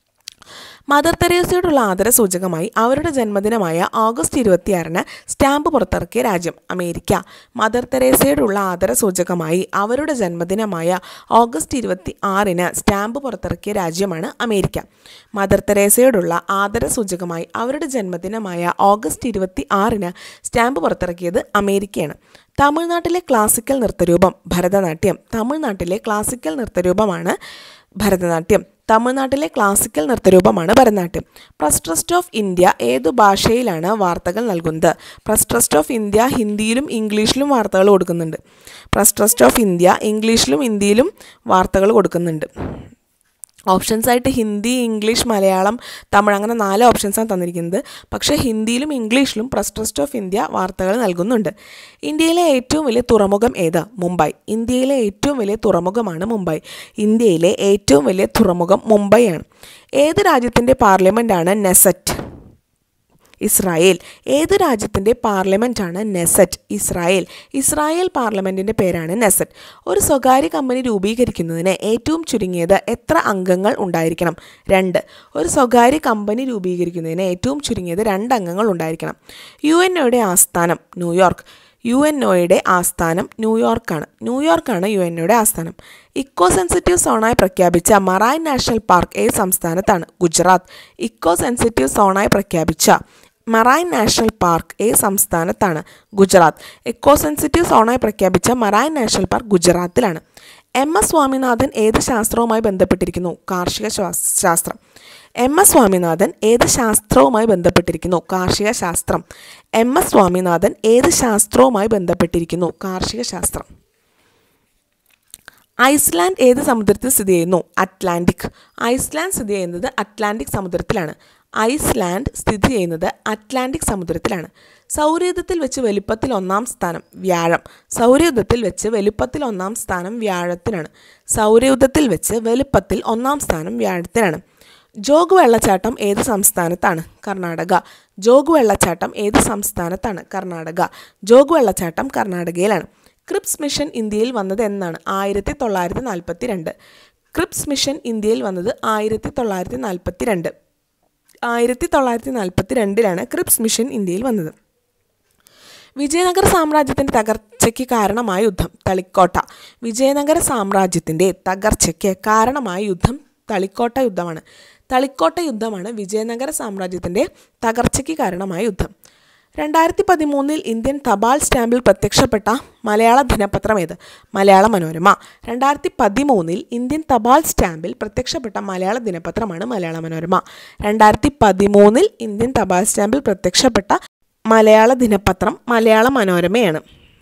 മദർ തെരേസയോടുള്ള ആദരസൂചകമായി അവരുടെ ജന്മദിനമായ ഓഗസ്റ്റ് ഇരുപത്തിയാറിന് സ്റ്റാമ്പ് പുറത്തിറക്കിയ രാജ്യം അമേരിക്ക. മദർ തെരേസയോടുള്ള ആദരസൂചകമായി അവരുടെ ജന്മദിനമായ ഓഗസ്റ്റ് ഇരുപത്തി ആറിന് സ്റ്റാമ്പ് പുറത്തിറക്കിയ രാജ്യമാണ് അമേരിക്ക. മദർ തെരേസയോടുള്ള ആദരസൂചകമായി അവരുടെ ജന്മദിനമായ ഓഗസ്റ്റ് ഇരുപത്തി ആറിന് സ്റ്റാമ്പ് പുറത്തിറക്കിയത് അമേരിക്കയാണ്. തമിഴ്നാട്ടിലെ ക്ലാസിക്കൽ നൃത്തരൂപം ഭരതനാട്യം. തമിഴ്നാട്ടിലെ ക്ലാസിക്കൽ നൃത്തരൂപമാണ് ഭരതനാട്യം. തമിഴ്നാട്ടിലെ ക്ലാസിക്കൽ നൃത്തരൂപമാണ് Bharatanatyam. Press Trust of India ഏതു ഭാഷയിലാണ് വാർത്തകൾ നൽകുന്നത്? പ്രസ് ട്രസ്റ്റ് ഓഫ് ഇന്ത്യ ഹിന്ദിയിലും ഇംഗ്ലീഷിലും വാർത്തകൾ കൊടുക്കുന്നുണ്ട്. പ്രസ് ട്രസ്റ്റ് ഓഫ് ഇന്ത്യ ഇംഗ്ലീഷിലും ഹിന്ദിയിലും വാർത്തകൾ കൊടുക്കുന്നുണ്ട്. ഓപ്ഷൻസ് ആയിട്ട് ഹിന്ദി, ഇംഗ്ലീഷ്, മലയാളം, തമിഴ് അങ്ങനെ നാല് ഓപ്ഷൻസാണ് തന്നിരിക്കുന്നത്. പക്ഷേ ഹിന്ദിയിലും ഇംഗ്ലീഷിലും പ്രസ് ട്രസ്റ്റ് ഓഫ് ഇന്ത്യ വാർത്തകൾ നൽകുന്നുണ്ട്. ഇന്ത്യയിലെ ഏറ്റവും വലിയ തുറമുഖം ഏത്? മുംബൈ. ഇന്ത്യയിലെ ഏറ്റവും വലിയ തുറമുഖമാണ് മുംബൈ. ഇന്ത്യയിലെ ഏറ്റവും വലിയ തുറമുഖം മുംബൈയാണ്. ഏത് രാജ്യത്തിൻ്റെ പാർലമെൻറ്റാണ് നെസറ്റ്? ഇസ്രായേൽ. ഏത് രാജ്യത്തിൻ്റെ പാർലമെൻറ്റാണ് നെസറ്റ്? ഇസ്രായേൽ. ഇസ്രായേൽ പാർലമെൻറ്റിൻ്റെ പേരാണ് നെസറ്റ്. ഒരു സ്വകാര്യ കമ്പനി രൂപീകരിക്കുന്നതിന് ഏറ്റവും ചുരുങ്ങിയത് എത്ര അംഗങ്ങൾ ഉണ്ടായിരിക്കണം? രണ്ട്. ഒരു സ്വകാര്യ കമ്പനി രൂപീകരിക്കുന്നതിന് ഏറ്റവും ചുരുങ്ങിയത് രണ്ട് അംഗങ്ങൾ ഉണ്ടായിരിക്കണം. യു എൻ ഒയുടെ ആസ്ഥാനം ന്യൂയോർക്ക്. യു എൻ ഒയുടെ ആസ്ഥാനം ന്യൂയോർക്കാണ്. ന്യൂയോർക്കാണ് യു എൻ ഒയുടെ ആസ്ഥാനം. ഇക്കോ സെൻസിറ്റീവ് സോണായി പ്രഖ്യാപിച്ച മറൈൻ നാഷണൽ പാർക്ക് ഏത് സംസ്ഥാനത്താണ്? ഗുജറാത്ത്. ഇക്കോ സെൻസിറ്റീവ് സോണായി പ്രഖ്യാപിച്ച മറൈൻ നാഷണൽ പാർക്ക് ഏത് സംസ്ഥാനത്താണ്? ഗുജറാത്ത്. ഇക്കോ സെൻസിറ്റീവ് സോണായി പ്രഖ്യാപിച്ച മറൈൻ നാഷണൽ പാർക്ക് ഗുജറാത്തിലാണ്. എം എസ് സ്വാമിനാഥൻ ഏത് ശാസ്ത്രവുമായി ബന്ധപ്പെട്ടിരിക്കുന്നു? കാർഷിക ശാസ്ത്രം. എം എസ് സ്വാമിനാഥൻ ഏത് ശാസ്ത്രവുമായി ബന്ധപ്പെട്ടിരിക്കുന്നു? കാർഷിക ശാസ്ത്രം. എം എസ് സ്വാമിനാഥൻ ഏത് ശാസ്ത്രവുമായി ബന്ധപ്പെട്ടിരിക്കുന്നു? കാർഷിക ശാസ്ത്രം. ഐസ്ലാൻഡ് ഏത് സമുദ്രത്തിൽ സ്ഥിതി ചെയ്യുന്നു? അറ്റ്ലാന്റിക്. ഐസ്ലാൻഡ് സ്ഥിതി ചെയ്യുന്നത് അറ്റ്ലാന്റിക് സമുദ്രത്തിലാണ്. ഐസ്ലാൻഡ് സ്ഥിതി ചെയ്യുന്നത് അറ്റ്ലാന്റിക് സമുദ്രത്തിലാണ്. സൗരയൂഥത്തിൽ വെച്ച് വലുപ്പത്തിൽ ഒന്നാം സ്ഥാനം വ്യാഴം. സൗരയൂഥത്തിൽ വെച്ച് വലുപ്പത്തിൽ ഒന്നാം സ്ഥാനം വ്യാഴത്തിനാണ്. സൗരയൂഥത്തിൽ വെച്ച് വലുപ്പത്തിൽ ഒന്നാം സ്ഥാനം വ്യാഴത്തിനാണ്. ജോഗ് വെള്ളച്ചാട്ടം ഏത് സംസ്ഥാനത്താണ്? കർണാടക. ജോഗ് വെള്ളച്ചാട്ടം ഏത് സംസ്ഥാനത്താണ്? കർണാടക. ജോഗ് വെള്ളച്ചാട്ടം കർണാടകയിലാണ്. ക്രിപ്സ് മിഷൻ ഇന്ത്യയിൽ വന്നത് എന്നാണ്? ആയിരത്തി തൊള്ളായിരത്തി നാൽപ്പത്തി രണ്ട്. ക്രിപ്സ് മിഷൻ ഇന്ത്യയിൽ വന്നത് ആയിരത്തി തൊള്ളായിരത്തി നാൽപ്പത്തി രണ്ട് ആയിരത്തി തൊള്ളായിരത്തി നാൽപ്പത്തി രണ്ടിലാണ് ക്രിപ്സ് മിഷൻ ഇന്ത്യയിൽ വന്നത്. വിജയനഗര സാമ്രാജ്യത്തിൻ്റെ തകർച്ചയ്ക്ക് കാരണമായ യുദ്ധം? തളിക്കോട്ട. വിജയനഗര സാമ്രാജ്യത്തിൻ്റെ തകർച്ചയ്ക്ക് കാരണമായ യുദ്ധം തളിക്കോട്ട യുദ്ധമാണ്. തളിക്കോട്ട യുദ്ധമാണ് വിജയനഗര സാമ്രാജ്യത്തിൻ്റെ തകർച്ചയ്ക്ക് കാരണമായ യുദ്ധം. രണ്ടായിരത്തി പതിമൂന്നിൽ ഇന്ത്യൻ തപാൽ സ്റ്റാമ്പിൽ പ്രത്യക്ഷപ്പെട്ട മലയാള ദിനപത്രം ഏത്? മലയാള മനോരമ. രണ്ടായിരത്തി പതിമൂന്നിൽ ഇന്ത്യൻ തപാൽ സ്റ്റാമ്പിൽ പ്രത്യക്ഷപ്പെട്ട മലയാള ദിനപത്രമാണ് മലയാള മനോരമ. രണ്ടായിരത്തി പതിമൂന്നിൽ ഇന്ത്യൻ തപാൽ സ്റ്റാമ്പിൽ പ്രത്യക്ഷപ്പെട്ട മലയാള ദിനപത്രം മലയാള മനോരമയാണ്.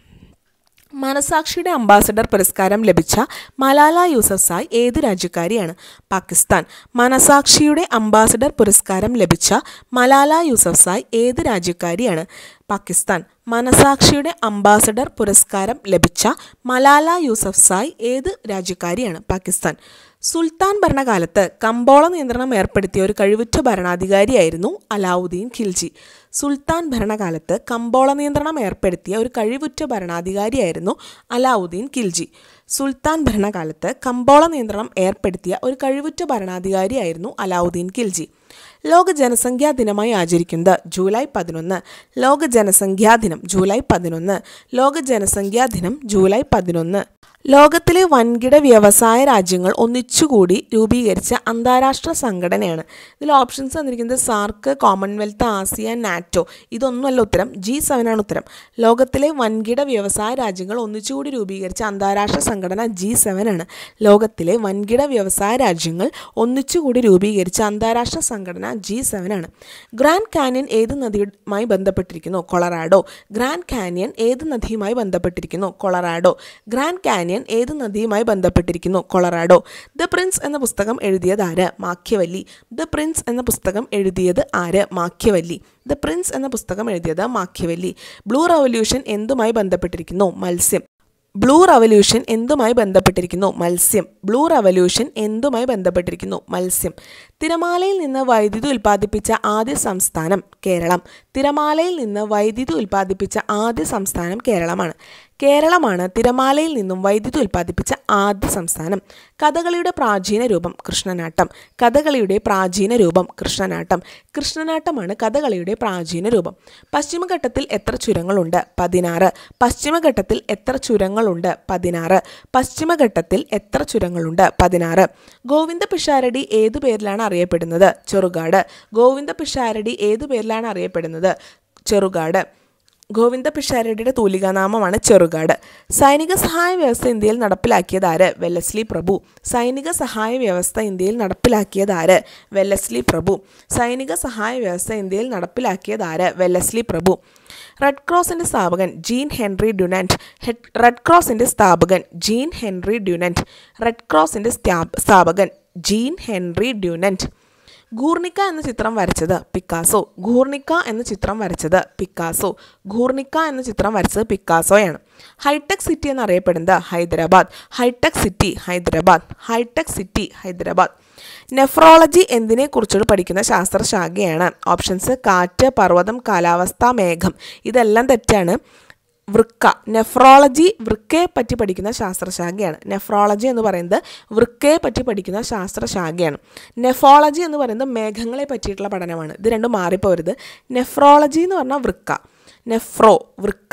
മനസാക്ഷിയുടെ അംബാസഡർ പുരസ്കാരം ലഭിച്ച മലാല യൂസഫ്സായ് ഏത് രാജ്യക്കാരിയാണ്? പാകിസ്ഥാൻ. മനസാക്ഷിയുടെ അംബാസഡർ പുരസ്കാരം ലഭിച്ച മലാല യൂസഫ്സായ് ഏത് രാജ്യക്കാരിയാണ്? പാകിസ്ഥാൻ. മനസാക്ഷിയുടെ അംബാസഡർ പുരസ്കാരം ലഭിച്ച മലാല യൂസഫ്സായ് ഏത് രാജ്യക്കാരിയാണ്? പാകിസ്ഥാൻ. സുൽത്താൻ ഭരണകാലത്ത് കമ്പോള നിയന്ത്രണം ഏർപ്പെടുത്തിയ ഒരു കഴിവുറ്റ ഭരണാധികാരിയായിരുന്നു അലാവുദ്ദീൻ ഖിൽജി. സുൽത്താൻ ഭരണകാലത്ത് കമ്പോള നിയന്ത്രണം ഏർപ്പെടുത്തിയ ഒരു കഴിവുറ്റ ഭരണാധികാരിയായിരുന്നു അലാവുദ്ദീൻ ഖിൽജി. സുൽത്താൻ ഭരണകാലത്ത് കമ്പോള നിയന്ത്രണം ഏർപ്പെടുത്തിയ ഒരു കഴിവുറ്റ ഭരണാധികാരിയായിരുന്നു അലാവുദ്ദീൻ ഖിൽജി. ലോക ജനസംഖ്യാ ദിനമായി ആചരിക്കുന്നത് ജൂലൈ പതിനൊന്ന്. ലോക ജനസംഖ്യാ ദിനം ജൂലൈ പതിനൊന്ന്. ലോക ജനസംഖ്യാ ദിനം ജൂലൈ പതിനൊന്ന്. ലോകത്തിലെ വൻകിട വ്യവസായ രാജ്യങ്ങൾ ഒന്നിച്ചുകൂടി രൂപീകരിച്ച അന്താരാഷ്ട്ര സംഘടനയാണ്. ഇതിൽ ഓപ്ഷൻസ് തന്നിരിക്കുന്നത് സാർക്ക്, കോമൺവെൽത്ത്, ആസിയാൻ, നാറ്റോ. ഇതൊന്നുമല്ല ഉത്തരം. ജി സെവൻ ആണ് ഉത്തരം. ലോകത്തിലെ വൻകിട വ്യവസായ രാജ്യങ്ങൾ ഒന്നിച്ചുകൂടി രൂപീകരിച്ച അന്താരാഷ്ട്ര സംഘടന ജി സെവൻ ആണ്. ലോകത്തിലെ വൻകിട വ്യവസായ രാജ്യങ്ങൾ ഒന്നിച്ചുകൂടി രൂപീകരിച്ച അന്താരാഷ്ട്ര സംഘടന ജി സെവൻ ആണ്. ഗ്രാൻഡ് കാനിയൻ ഏത് നദിയുമായി ബന്ധപ്പെട്ടിരിക്കുന്നു? കൊളറാഡോ. ഗ്രാൻഡ് കാനിയൻ ഏത് നദിയുമായി ബന്ധപ്പെട്ടിരിക്കുന്നു? കൊളറാഡോ. ഗ്രാൻഡ് കാനിയൻ ഏത് നദിയുമായി ബന്ധപ്പെട്ടിരിക്കുന്നു? കൊളറാഡോ. ദ പ്രിൻസ് എന്ന പുസ്തകം എഴുതിയത് ആര്? മാക്കിയവല്ലി. ദ പ്രിൻസ് എന്ന പുസ്തകം എഴുതിയത് ആര്? മാക്കിയവല്ലി. ദ പ്രിൻസ് എന്ന പുസ്തകം എഴുതിയത് മാക്കിയവല്ലി. ബ്ലൂ റവല്യൂഷൻ എന്തുമായി ബന്ധപ്പെട്ടിരിക്കുന്നു? മത്സ്യം. ബ്ലൂ റവല്യൂഷൻ എന്തുമായി ബന്ധപ്പെട്ടിരിക്കുന്നു? മത്സ്യം. ബ്ലൂ റവല്യൂഷൻ എന്തുമായി ബന്ധപ്പെട്ടിരിക്കുന്നു? മത്സ്യം. തിരമാലയിൽ നിന്ന് വൈദ്യുതി ഉൽപ്പാദിപ്പിച്ച ആദ്യ സംസ്ഥാനം കേരളം. തിരമാലയിൽ നിന്ന് വൈദ്യുതി ഉൽപ്പാദിപ്പിച്ച ആദ്യ സംസ്ഥാനം കേരളമാണ്. കേരളമാണ് തിരമാലയിൽ നിന്നും വൈദ്യുതി ഉൽപ്പാദിപ്പിച്ച ആദ്യ സംസ്ഥാനം. കഥകളിയുടെ പ്രാചീന രൂപം കൃഷ്ണനാട്ടം. കഥകളിയുടെ പ്രാചീന രൂപം കൃഷ്ണനാട്ടം. കൃഷ്ണനാട്ടമാണ് കഥകളിയുടെ പ്രാചീന രൂപം. പശ്ചിമഘട്ടത്തിൽ എത്ര ചുരങ്ങളുണ്ട്? പതിനാറ്. പശ്ചിമഘട്ടത്തിൽ എത്ര ചുരങ്ങളുണ്ട്? പതിനാറ്. പശ്ചിമഘട്ടത്തിൽ എത്ര ചുരങ്ങളുണ്ട്? പതിനാറ്. ഗോവിന്ദ പിഷാരടി ഏതു പേരിലാണ് അറിയപ്പെടുന്നത്? ചെറുകാട്. ഗോവിന്ദ പിഷാരടി ഏതു പേരിലാണ് അറിയപ്പെടുന്നത്? ചെറുകാട്. ഗോവിന്ദ പിഷാരടിയുടെ തൂലികാനാമമാണ് ചെറുകാട്. സൈനിക സഹായ വ്യവസ്ഥ ഇന്ത്യയിൽ നടപ്പിലാക്കിയത് ആര്? വെല്ലസ്ലി പ്രഭു. സൈനിക സഹായ വ്യവസ്ഥ ഇന്ത്യയിൽ നടപ്പിലാക്കിയത് ആര്? വെല്ലസ്ലി പ്രഭു. സൈനിക സഹായ വ്യവസ്ഥ ഇന്ത്യയിൽ നടപ്പിലാക്കിയത് ആര്? വെല്ലസ്ലി പ്രഭു. റെഡ് ക്രോസിൻ്റെ സ്ഥാപകൻ ജീൻ ഹെൻറി ഡ്യുനന്റ്. റെഡ് ക്രോസിൻ്റെ സ്ഥാപകൻ ജീൻ ഹെൻറി ഡ്യുനന്റ്. റെഡ് ക്രോസിൻ്റെ സ്ഥാപകൻ ജീൻ ഹെൻറി ഡ്യുനന്റ്. ഗൂർണിക്ക എന്ന ചിത്രം വരച്ചത് പിക്കാസോ. ഗൂർണിക്ക എന്ന ചിത്രം വരച്ചത് പിക്കാസോ. ഗൂർണിക്ക എന്ന ചിത്രം വരച്ചത് പിക്കാസോയാണ്. ഹൈടെക് സിറ്റി എന്നറിയപ്പെടുന്നത് Hyderabad. Hi-tech city Hyderabad. Hi-tech city Hyderabad. Nephrology എന്തിനെ കുറിച്ചുള്ള പഠിക്കുന്ന ശാസ്ത്രശാഖയാണ്? ഓപ്ഷൻസ് കാറ്റ്, പർവ്വതം, കാലാവസ്ഥ, മേഘം. ഇതെല്ലാം തെറ്റാണ്. വൃക്ക. നെഫ്രോളജി വൃക്കയെ പറ്റി പഠിക്കുന്ന ശാസ്ത്രശാഖയാണ്. നെഫ്രോളജി എന്ന് പറയുന്നത് വൃക്കയെ പറ്റി പഠിക്കുന്ന ശാസ്ത്രശാഖയാണ്. നെഫോളജി എന്ന് പറയുന്നത് മേഘങ്ങളെ പറ്റിയിട്ടുള്ള പഠനമാണ്. ഇത് രണ്ടും മാറിപ്പോരുത്. നെഫ്രോളജി എന്ന് പറഞ്ഞാൽ വൃക്ക. നെഫ്രോ വൃക്ക.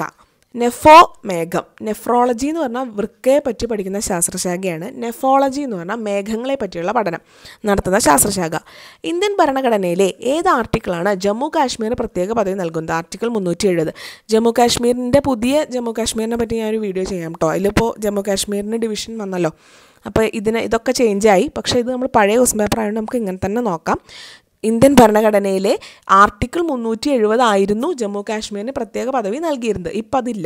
നെഫോ മേഘം. നെഫ്രോളജി എന്ന് പറഞ്ഞാൽ വൃക്കയെ പറ്റി പഠിക്കുന്ന ശാസ്ത്രശാഖയാണ്. നെഫോളജി എന്ന് പറഞ്ഞാൽ മേഘങ്ങളെ പറ്റിയുള്ള പഠനം നടത്തുന്ന ശാസ്ത്രശാഖ. ഇന്ത്യൻ ഭരണഘടനയിലെ ഏത് ആർട്ടിക്കിളാണ് ജമ്മു കാശ്മീർ പ്രത്യേക പദവി നൽകുന്നത്? ആർട്ടിക്കിൾ മുന്നൂറ്റി എഴുപത്. ജമ്മു കാശ്മീരിൻ്റെ പുതിയ ജമ്മു കാശ്മീരിനെ പറ്റി ഞാനൊരു വീഡിയോ ചെയ്യാം കേട്ടോ. അതിലിപ്പോൾ ജമ്മു കാശ്മീരിന് ഡിവിഷൻ വന്നല്ലോ. അപ്പോൾ ഇതിന് ഇതൊക്കെ ചേഞ്ചായി. പക്ഷേ ഇത് നമ്മൾ പഴയ ക്വസ്റ്റ്യൻ പേപ്പർ ആയതുകൊണ്ട് നമുക്ക് ഇങ്ങനെ തന്നെ നോക്കാം. ഇന്ത്യൻ ഭരണഘടനയിലെ ആർട്ടിക്കിൾ മുന്നൂറ്റി എഴുപതായിരുന്നു ജമ്മു കാശ്മീരിന് പ്രത്യേക പദവി നൽകിയിരുന്നത്. ഇപ്പം അതില്ല.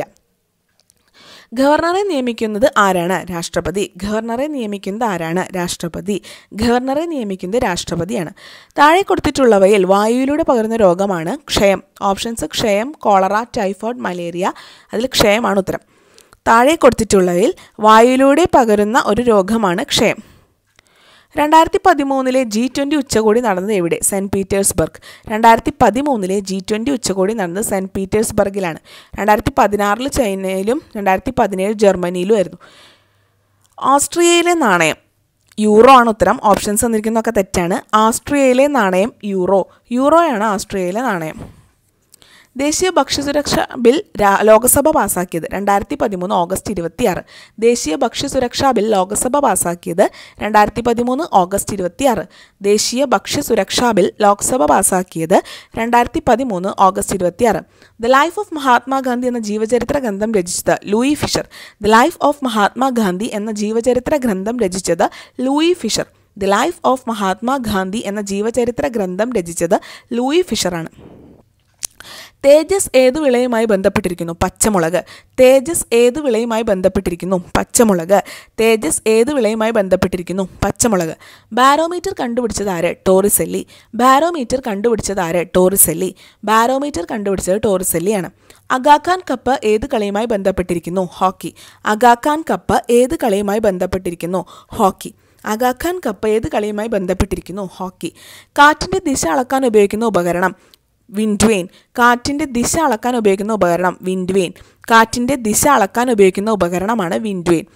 ഗവർണറെ നിയമിക്കുന്നത് ആരാണ്? രാഷ്ട്രപതി. ഗവർണറെ നിയമിക്കുന്നത് ആരാണ്? രാഷ്ട്രപതി. ഗവർണറെ നിയമിക്കുന്നത് രാഷ്ട്രപതിയാണ്. താഴെ കൊടുത്തിട്ടുള്ളവയിൽ വായുവിലൂടെ പകരുന്ന രോഗമാണ് ക്ഷയം. ഓപ്ഷൻസ് ക്ഷയം, കോളറ, ടൈഫോയിഡ്, മലേറിയ. അതിൽ ക്ഷയമാണ് ഉത്തരം. താഴെ കൊടുത്തിട്ടുള്ളവയിൽ വായുവിലൂടെ പകരുന്ന ഒരു രോഗമാണ് ക്ഷയം. രണ്ടായിരത്തി പതിമൂന്നിലെ ജി ട്വൻ്റി ഉച്ചകോടി നടന്നത് എവിടെ? Saint Petersburg. രണ്ടായിരത്തി പതിമൂന്നിലെ ജി ട്വൻ്റി ഉച്ചകോടി നടന്നത് സെൻറ്റ് പീറ്റേഴ്സ്ബർഗിലാണ്. രണ്ടായിരത്തി പതിനാറിൽ ചൈനയിലും രണ്ടായിരത്തി പതിനേഴ് ജർമ്മനിയിലും ആയിരുന്നു. ഓസ്ട്രിയയിലെ നാണയം യൂറോ ആണ് ഉത്തരം. ഓപ്ഷൻസ് തന്നിരിക്കുന്നതൊക്കെ തെറ്റാണ്. ഓസ്ട്രിയയിലെ നാണയം യൂറോ. യൂറോയാണ് ഓസ്ട്രിയയിലെ നാണയം. ദേശീയ ഭക്ഷ്യസുരക്ഷാ ബിൽ ലോക്സഭ പാസാക്കിയത് രണ്ടായിരത്തി പതിമൂന്ന് ഓഗസ്റ്റ് ഇരുപത്തിയാറ്. ദേശീയ ഭക്ഷ്യസുരക്ഷാ ബിൽ ലോക്സഭ പാസാക്കിയത് രണ്ടായിരത്തി പതിമൂന്ന് ഓഗസ്റ്റ് ഇരുപത്തിയാറ്. ദേശീയ ഭക്ഷ്യസുരക്ഷാ ബിൽ ലോക്സഭ പാസാക്കിയത് രണ്ടായിരത്തി പതിമൂന്ന് ഓഗസ്റ്റ് ഇരുപത്തിയാറ്. ദ ലൈഫ് ഓഫ് മഹാത്മാഗാന്ധി എന്ന ജീവചരിത്ര ഗ്രന്ഥം രചിച്ചത് Louis Fischer. The life of Mahatma Gandhi എന്ന ജീവചരിത്ര ഗ്രന്ഥം രചിച്ചത് Louis Fischer. The life of Mahatma Gandhi എന്ന ജീവചരിത്ര ഗ്രന്ഥം രചിച്ചത് ലൂയി ഫിഷറാണ്. തേജസ് ഏതു വിളയുമായി ബന്ധപ്പെട്ടിരിക്കുന്നു? പച്ചമുളക്. തേജസ് ഏതു വിളയുമായി ബന്ധപ്പെട്ടിരിക്കുന്നു? പച്ചമുളക്. തേജസ് ഏതു വിളയുമായി ബന്ധപ്പെട്ടിരിക്കുന്നു? പച്ചമുളക്. ബാരോമീറ്റർ കണ്ടുപിടിച്ചത് ആര്? ടോറിസെല്ലി. ബാരോമീറ്റർ കണ്ടുപിടിച്ചത് ആര്? ടോറിസെല്ലി. ബാരോമീറ്റർ കണ്ടുപിടിച്ചത് ടോറിസെല്ലിയാണ്. അഗാഖാൻ കപ്പ് ഏത് കളിയുമായി ബന്ധപ്പെട്ടിരിക്കുന്നു? ഹോക്കി. അഗാഖാൻ കപ്പ് ഏത് കളിയുമായി ബന്ധപ്പെട്ടിരിക്കുന്നു? ഹോക്കി. അഗാഖാൻ കപ്പ് ഏത് കളിയുമായി ബന്ധപ്പെട്ടിരിക്കുന്നു? ഹോക്കി. കാറ്റിൻ്റെ ദിശ അളക്കാൻ ഉപയോഗിക്കുന്ന ഉപകരണം വിൻഡ്വെയിൻ. കാറ്റിൻ്റെ ദിശ അളക്കാൻ ഉപയോഗിക്കുന്ന ഉപകരണം വിൻഡ്വെയിൻ. കാറ്റിൻ്റെ ദിശ അളക്കാൻ ഉപയോഗിക്കുന്ന ഉപകരണമാണ് wind vane.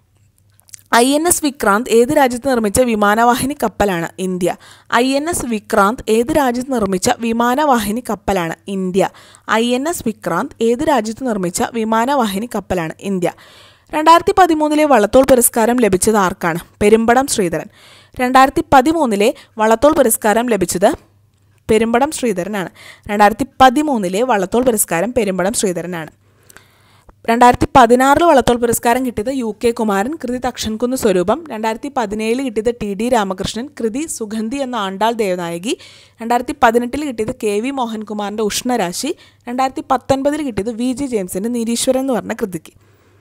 I N S Vikrant ഏത് രാജ്യത്ത് നിർമ്മിച്ച വിമാനവാഹിനി കപ്പലാണ്? India. I N S Vikrant ഏത് രാജ്യത്ത് നിർമ്മിച്ച വിമാനവാഹിനി കപ്പലാണ്? India. I N S Vikrant ഏത് രാജ്യത്ത് നിർമ്മിച്ച വിമാനവാഹിനി കപ്പലാണ്? ഇന്ത്യ. രണ്ടായിരത്തി പതിമൂന്നിലെ വള്ളത്തോൾ പുരസ്കാരം ലഭിച്ചത് ആർക്കാണ്? പെരുമ്പടം ശ്രീധരൻ. രണ്ടായിരത്തി പതിമൂന്നിലെ വള്ളത്തോൾ പുരസ്കാരം ലഭിച്ചത് പെരുമ്പടം ശ്രീധരനാണ്. രണ്ടായിരത്തി പതിമൂന്നിലെ വള്ളത്തോൾ പുരസ്കാരം പെരുമ്പടം ശ്രീധരനാണ്. രണ്ടായിരത്തി പതിനാറിൽ വള്ളത്തോൾ പുരസ്കാരം കിട്ടിയത് യു കെ കുമാരൻ. കൃതി തക്ഷൻകുന്ന് സ്വരൂപം. രണ്ടായിരത്തി പതിനേഴിൽ കിട്ടിയത് ടി ഡി രാമകൃഷ്ണൻ. കൃതി സുഗന്ധി എന്ന ആണ്ടാൾ ദേവനായകി. രണ്ടായിരത്തി പതിനെട്ടിൽ കിട്ടിയത് കെ വി മോഹൻകുമാറിൻ്റെ ഉഷ്ണരാശി. രണ്ടായിരത്തി പത്തൊൻപതിൽ കിട്ടിയത് വി ജി ജെയിംസിൻ്റെ നിരീശ്വരൻ എന്ന് പറഞ്ഞ കൃതിക്ക്.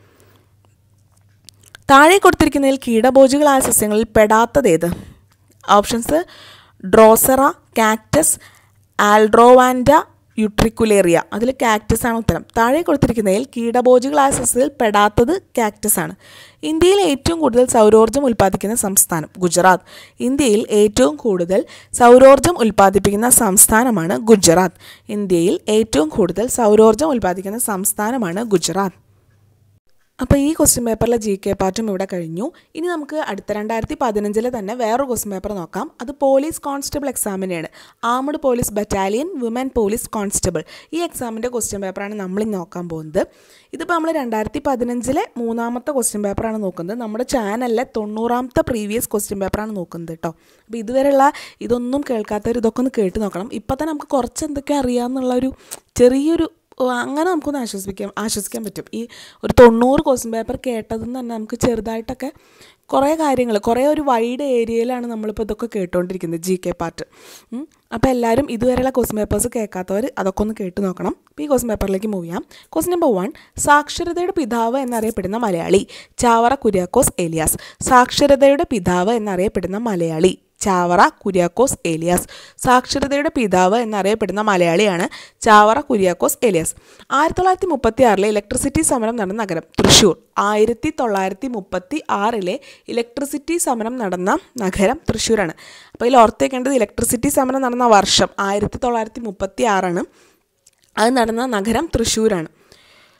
താഴെ കൊടുത്തിരിക്കുന്നതിൽ കീടഭോജികളായ സസ്യങ്ങളിൽ പെടാത്തതേത്? Options ഡ്രോസറ, cactus, ആൽഡ്രോവാൻഡ, യുട്രിക്കുലേറിയ. അതിൽ കാക്ടസ് ആണ് ഉത്തരം. താഴെ കൊടുത്തിരിക്കുന്നതിൽ കീടഭോജികളായ സസ്യത്തിൽ പെടാത്തത് കാക്ടസ് ആണ്. ഇന്ത്യയിൽ ഏറ്റവും കൂടുതൽ സൗരോർജ്ജം ഉൽപ്പാദിപ്പിക്കുന്ന സംസ്ഥാനം? ഗുജറാത്ത്. ഇന്ത്യയിൽ ഏറ്റവും കൂടുതൽ സൗരോർജ്ജം ഉൽപ്പാദിപ്പിക്കുന്ന സംസ്ഥാനമാണ് ഗുജറാത്ത്. ഇന്ത്യയിൽ ഏറ്റവും കൂടുതൽ സൗരോർജ്ജം ഉൽപ്പാദിപ്പിക്കുന്ന സംസ്ഥാനമാണ് ഗുജറാത്ത്. അപ്പോൾ ഈ ക്വസ്റ്റ്യൻ പേപ്പറിലെ ജി കെ പാർട്ടും ഇവിടെ കഴിഞ്ഞു. ഇനി നമുക്ക് അടുത്ത രണ്ടായിരത്തി പതിനഞ്ചിലെ തന്നെ വേറൊരു ക്വസ്റ്റ്യൻ പേപ്പർ നോക്കാം. അത് പോലീസ് കോൺസ്റ്റബിൾ എക്സാമിനെയാണ്. Armed police battalion woman police constable. ഈ എക്സാമിൻ്റെ ക്വസ്റ്റ്യൻ പേപ്പറാണ് നമ്മൾ നോക്കാൻ പോകുന്നത്. ഇതിപ്പോൾ നമ്മൾ രണ്ടായിരത്തി പതിനഞ്ചിലെ മൂന്നാമത്തെ ക്വസ്റ്റ്യൻ പേപ്പറാണ് നോക്കുന്നത്. നമ്മുടെ ചാനലിലെ തൊണ്ണൂറാമത്തെ പ്രീവിയസ് ക്വസ്റ്റ്യൻ പേപ്പറാണ് നോക്കുന്നത് കേട്ടോ. അപ്പോൾ ഇതുവരെയുള്ള ഇതൊന്നും കേൾക്കാത്തവർ ഇതൊക്കെ ഒന്ന് കേട്ട് നോക്കണം. ഇപ്പോൾ തന്നെ നമുക്ക് കുറച്ച് എന്തൊക്കെ അറിയാമെന്നുള്ളൊരു ചെറിയൊരു അങ്ങനെ നമുക്കൊന്ന് ആശ്വസിപ്പിക്കാൻ ആശ്വസിക്കാൻ പറ്റും. ഈ ഒരു തൊണ്ണൂറ് ക്വസ്റ്റ്യൻ പേപ്പർ കേട്ടതെന്ന് തന്നെ നമുക്ക് ചെറുതായിട്ടൊക്കെ കുറേ കാര്യങ്ങൾ കുറേ ഒരു വൈഡ് ഏരിയയിലാണ് നമ്മളിപ്പോൾ ഇതൊക്കെ കേട്ടുകൊണ്ടിരിക്കുന്നത് ജി കെ പാർട്ട്. അപ്പോൾ എല്ലാവരും ഇതുവരെയുള്ള ക്വസ്റ്റ്യൻ പേപ്പേഴ്സ് കേൾക്കാത്തവർ അതൊക്കെ ഒന്ന് കേട്ട് നോക്കണം. അപ്പോൾ ഈ ക്വസ്റ്റ്യൻ പേപ്പറിലേക്ക് മൂവ് ചെയ്യാം. ക്വസ്റ്റ്യൻ നമ്പർ വൺ, സാക്ഷരതയുടെ പിതാവ് എന്നറിയപ്പെടുന്ന മലയാളി? ചാവറ കുര്യാക്കോസ് ഏലിയാസ്. സാക്ഷരതയുടെ പിതാവ് എന്നറിയപ്പെടുന്ന മലയാളി ചാവറ കുര്യാക്കോസ് ഏലിയാസ്. സാക്ഷരതയുടെ പിതാവ് എന്നറിയപ്പെടുന്ന മലയാളിയാണ് ചാവറ കുര്യാക്കോസ് ഏലിയാസ്. ആയിരത്തി തൊള്ളായിരത്തി മുപ്പത്തി ആറിലെ ഇലക്ട്രിസിറ്റി സമരം നടന്ന നഗരം? തൃശ്ശൂർ. ആയിരത്തി തൊള്ളായിരത്തി മുപ്പത്തി ആറിലെ ഇലക്ട്രിസിറ്റി സമരം നടന്ന നഗരം തൃശ്ശൂരാണ്. അപ്പോൾ ഇതിൽ ഓർത്തേക്കേണ്ടത് ഇലക്ട്രിസിറ്റി സമരം നടന്ന വർഷം ആയിരത്തി തൊള്ളായിരത്തി മുപ്പത്തി ആറാണ്. അത് നടന്ന നഗരം തൃശ്ശൂരാണ്.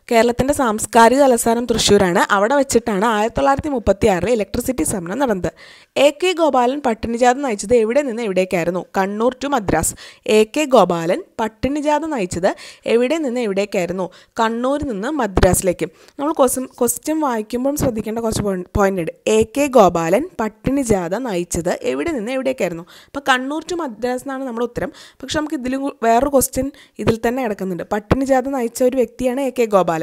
കേരളത്തിൻ്റെ സാംസ്കാരിക തലസ്ഥാനം തൃശ്ശൂരാണ്. അവിടെ വെച്ചിട്ടാണ് ആയിരത്തി തൊള്ളായിരത്തി മുപ്പത്തി ആറിൽ ഇലക്ട്രിസിറ്റി സമരം നടന്നത്. എ കെ ഗോപാലൻ പട്ടിണിജാഥ നയിച്ചത് എവിടെ നിന്ന് എവിടേക്കായിരുന്നു? Kannur to Madras. A K Gopalan പട്ടിണിജാഥ നയിച്ചത് എവിടെ നിന്ന് എവിടേക്കായിരുന്നു? കണ്ണൂരിൽ നിന്ന് മദ്രാസിലേക്ക്. നമ്മൾ ക്വസ്റ്റ്യൻ ക്വസ്റ്റ്യൻ വായിക്കുമ്പോൾ ശ്രദ്ധിക്കേണ്ട കുറച്ച് പോയിന്റ് ഉണ്ട്. എ കെ ഗോപാലൻ പട്ടിണിജാഥ നയിച്ചത് എവിടെ നിന്ന് എവിടേക്കായിരുന്നു? അപ്പോൾ കണ്ണൂർ ടു മദ്രാസ് എന്നാണ് നമ്മുടെ ഉത്തരം. പക്ഷെ നമുക്ക് ഇതിലും വേറൊരു ക്വസ്റ്റ്യൻ ഇതിൽ തന്നെ കിടക്കുന്നുണ്ട്. പട്ടിണിജാഥ നയിച്ച ഒരു വ്യക്തിയാണ് എ കെ ഗോപാലൻ.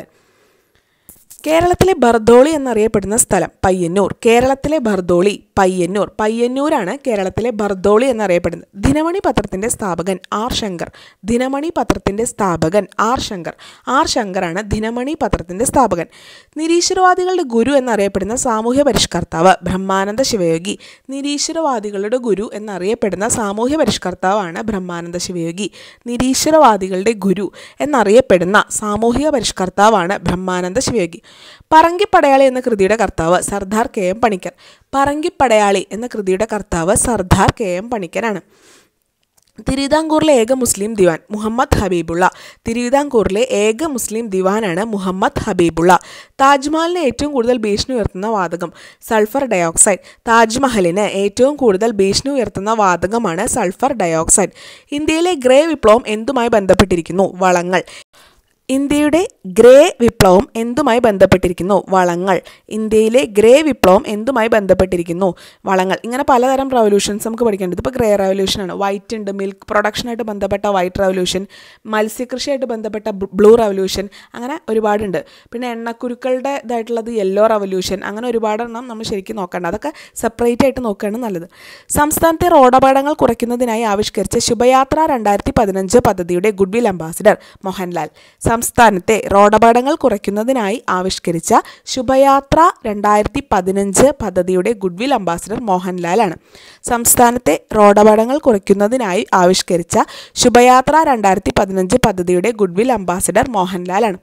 കേരളത്തിലെ ബർദോളി എന്നറിയപ്പെടുന്ന സ്ഥലം പയ്യന്നൂർ. കേരളത്തിലെ ബർദോളി പയ്യന്നൂർ. പയ്യന്നൂരാണ് കേരളത്തിലെ ബർദോളി എന്നറിയപ്പെടുന്നത്. ദിനമണി പത്രത്തിൻ്റെ സ്ഥാപകൻ ആർ ശങ്കർ. ദിനമണി പത്രത്തിൻ്റെ സ്ഥാപകൻ ആർ ശങ്കർ. ആർ ശങ്കറാണ് ദിനമണി പത്രത്തിൻ്റെ സ്ഥാപകൻ. നിരീശ്വരവാദികളുടെ ഗുരു എന്നറിയപ്പെടുന്ന സാമൂഹ്യ പരിഷ്കർത്താവ് ബ്രഹ്മാനന്ദ ശിവയോഗി. നിരീശ്വരവാദികളുടെ ഗുരു എന്നറിയപ്പെടുന്ന സാമൂഹ്യ പരിഷ്കർത്താവാണ് ബ്രഹ്മാനന്ദ ശിവയോഗി. നിരീശ്വരവാദികളുടെ ഗുരു എന്നറിയപ്പെടുന്ന സാമൂഹിക പരിഷ്കർത്താവാണ് ബ്രഹ്മാനന്ദ ശിവയോഗി. പറങ്കിപ്പടയാളി എന്ന കൃതിയുടെ കർത്താവ് സർദാർ കെ എം പണിക്കർ. പറങ്കിപ്പടയാളി എന്ന കൃതിയുടെ കർത്താവ് സർദാർ കെ എം പണിക്കരാണ്. തിരുവിതാംകൂറിലെ ഏക മുസ്ലിം ദിവാൻ മുഹമ്മദ് ഹബീബുള്ള. തിരുവിതാംകൂറിലെ ഏക മുസ്ലിം ദിവാനാണ് മുഹമ്മദ് ഹബീബുള്ള. താജ്മഹലിന് ഏറ്റവും കൂടുതൽ ഭീഷണി ഉയർത്തുന്ന വാതകം സൾഫർ ഡയോക്സൈഡ്. താജ്മഹലിന് ഏറ്റവും കൂടുതൽ ഭീഷണി ഉയർത്തുന്ന വാതകമാണ് സൾഫർ ഡയോക്സൈഡ്. ഇന്ത്യയിലെ ഗ്രേ വിപ്ലവം എന്തുമായി ബന്ധപ്പെട്ടിരിക്കുന്നു? വളങ്ങൾ. ഇന്ത്യയുടെ ഗ്രേ വിപ്ലവം എന്തുമായി ബന്ധപ്പെട്ടിരിക്കുന്നു? വളങ്ങൾ. ഇന്ത്യയിലെ ഗ്രേ വിപ്ലവം എന്തുമായി ബന്ധപ്പെട്ടിരിക്കുന്നു? വളങ്ങൾ. ഇങ്ങനെ പലതരം റവല്യൂഷൻസ് നമുക്ക് പഠിക്കേണ്ടത്. ഇപ്പോൾ ഗ്രേ റവല്യൂഷനാണ്. വൈറ്റ് ഉണ്ട്, മിൽക്ക് പ്രൊഡക്ഷനായിട്ട് ബന്ധപ്പെട്ട വൈറ്റ് റവല്യൂഷൻ, മത്സ്യകൃഷിയായിട്ട് ബന്ധപ്പെട്ട ബ്ലൂ റവല്യൂഷൻ, അങ്ങനെ ഒരുപാടുണ്ട്. പിന്നെ എണ്ണക്കുരുക്കളുടെ ഇതായിട്ടുള്ളത് യെല്ലോ റവല്യൂഷൻ, അങ്ങനെ ഒരുപാടെണ്ണം നമ്മൾ ശരിക്കും നോക്കേണ്ട. അതൊക്കെ സെപ്പറേറ്റ് ആയിട്ട് നോക്കുകയാണ് നല്ലത്. സംസ്ഥാനത്തെ റോഡപകടങ്ങൾ കുറയ്ക്കുന്നതിനായി ആവിഷ്കരിച്ച ശുഭയാത്ര രണ്ടായിരത്തി പതിനഞ്ച് പദ്ധതിയുടെ ഗുഡ്വിൽ അംബാസിഡർ മോഹൻലാൽ. സംസ്ഥാനത്തെ റോഡപകടങ്ങൾ കുറയ്ക്കുന്നതിനായി ആവിഷ്കരിച്ച ശുഭയാത്ര രണ്ടായിരത്തി പതിനഞ്ച് പദ്ധതിയുടെ ഗുഡ്വിൽ അംബാസിഡർ മോഹൻലാലാണ്. സംസ്ഥാനത്തെ റോഡപകടങ്ങൾ കുറയ്ക്കുന്നതിനായി ആവിഷ്കരിച്ച ശുഭയാത്ര രണ്ടായിരത്തി പതിനഞ്ച് പദ്ധതിയുടെ ഗുഡ്വിൽ അംബാസിഡർ മോഹൻലാലാണ്.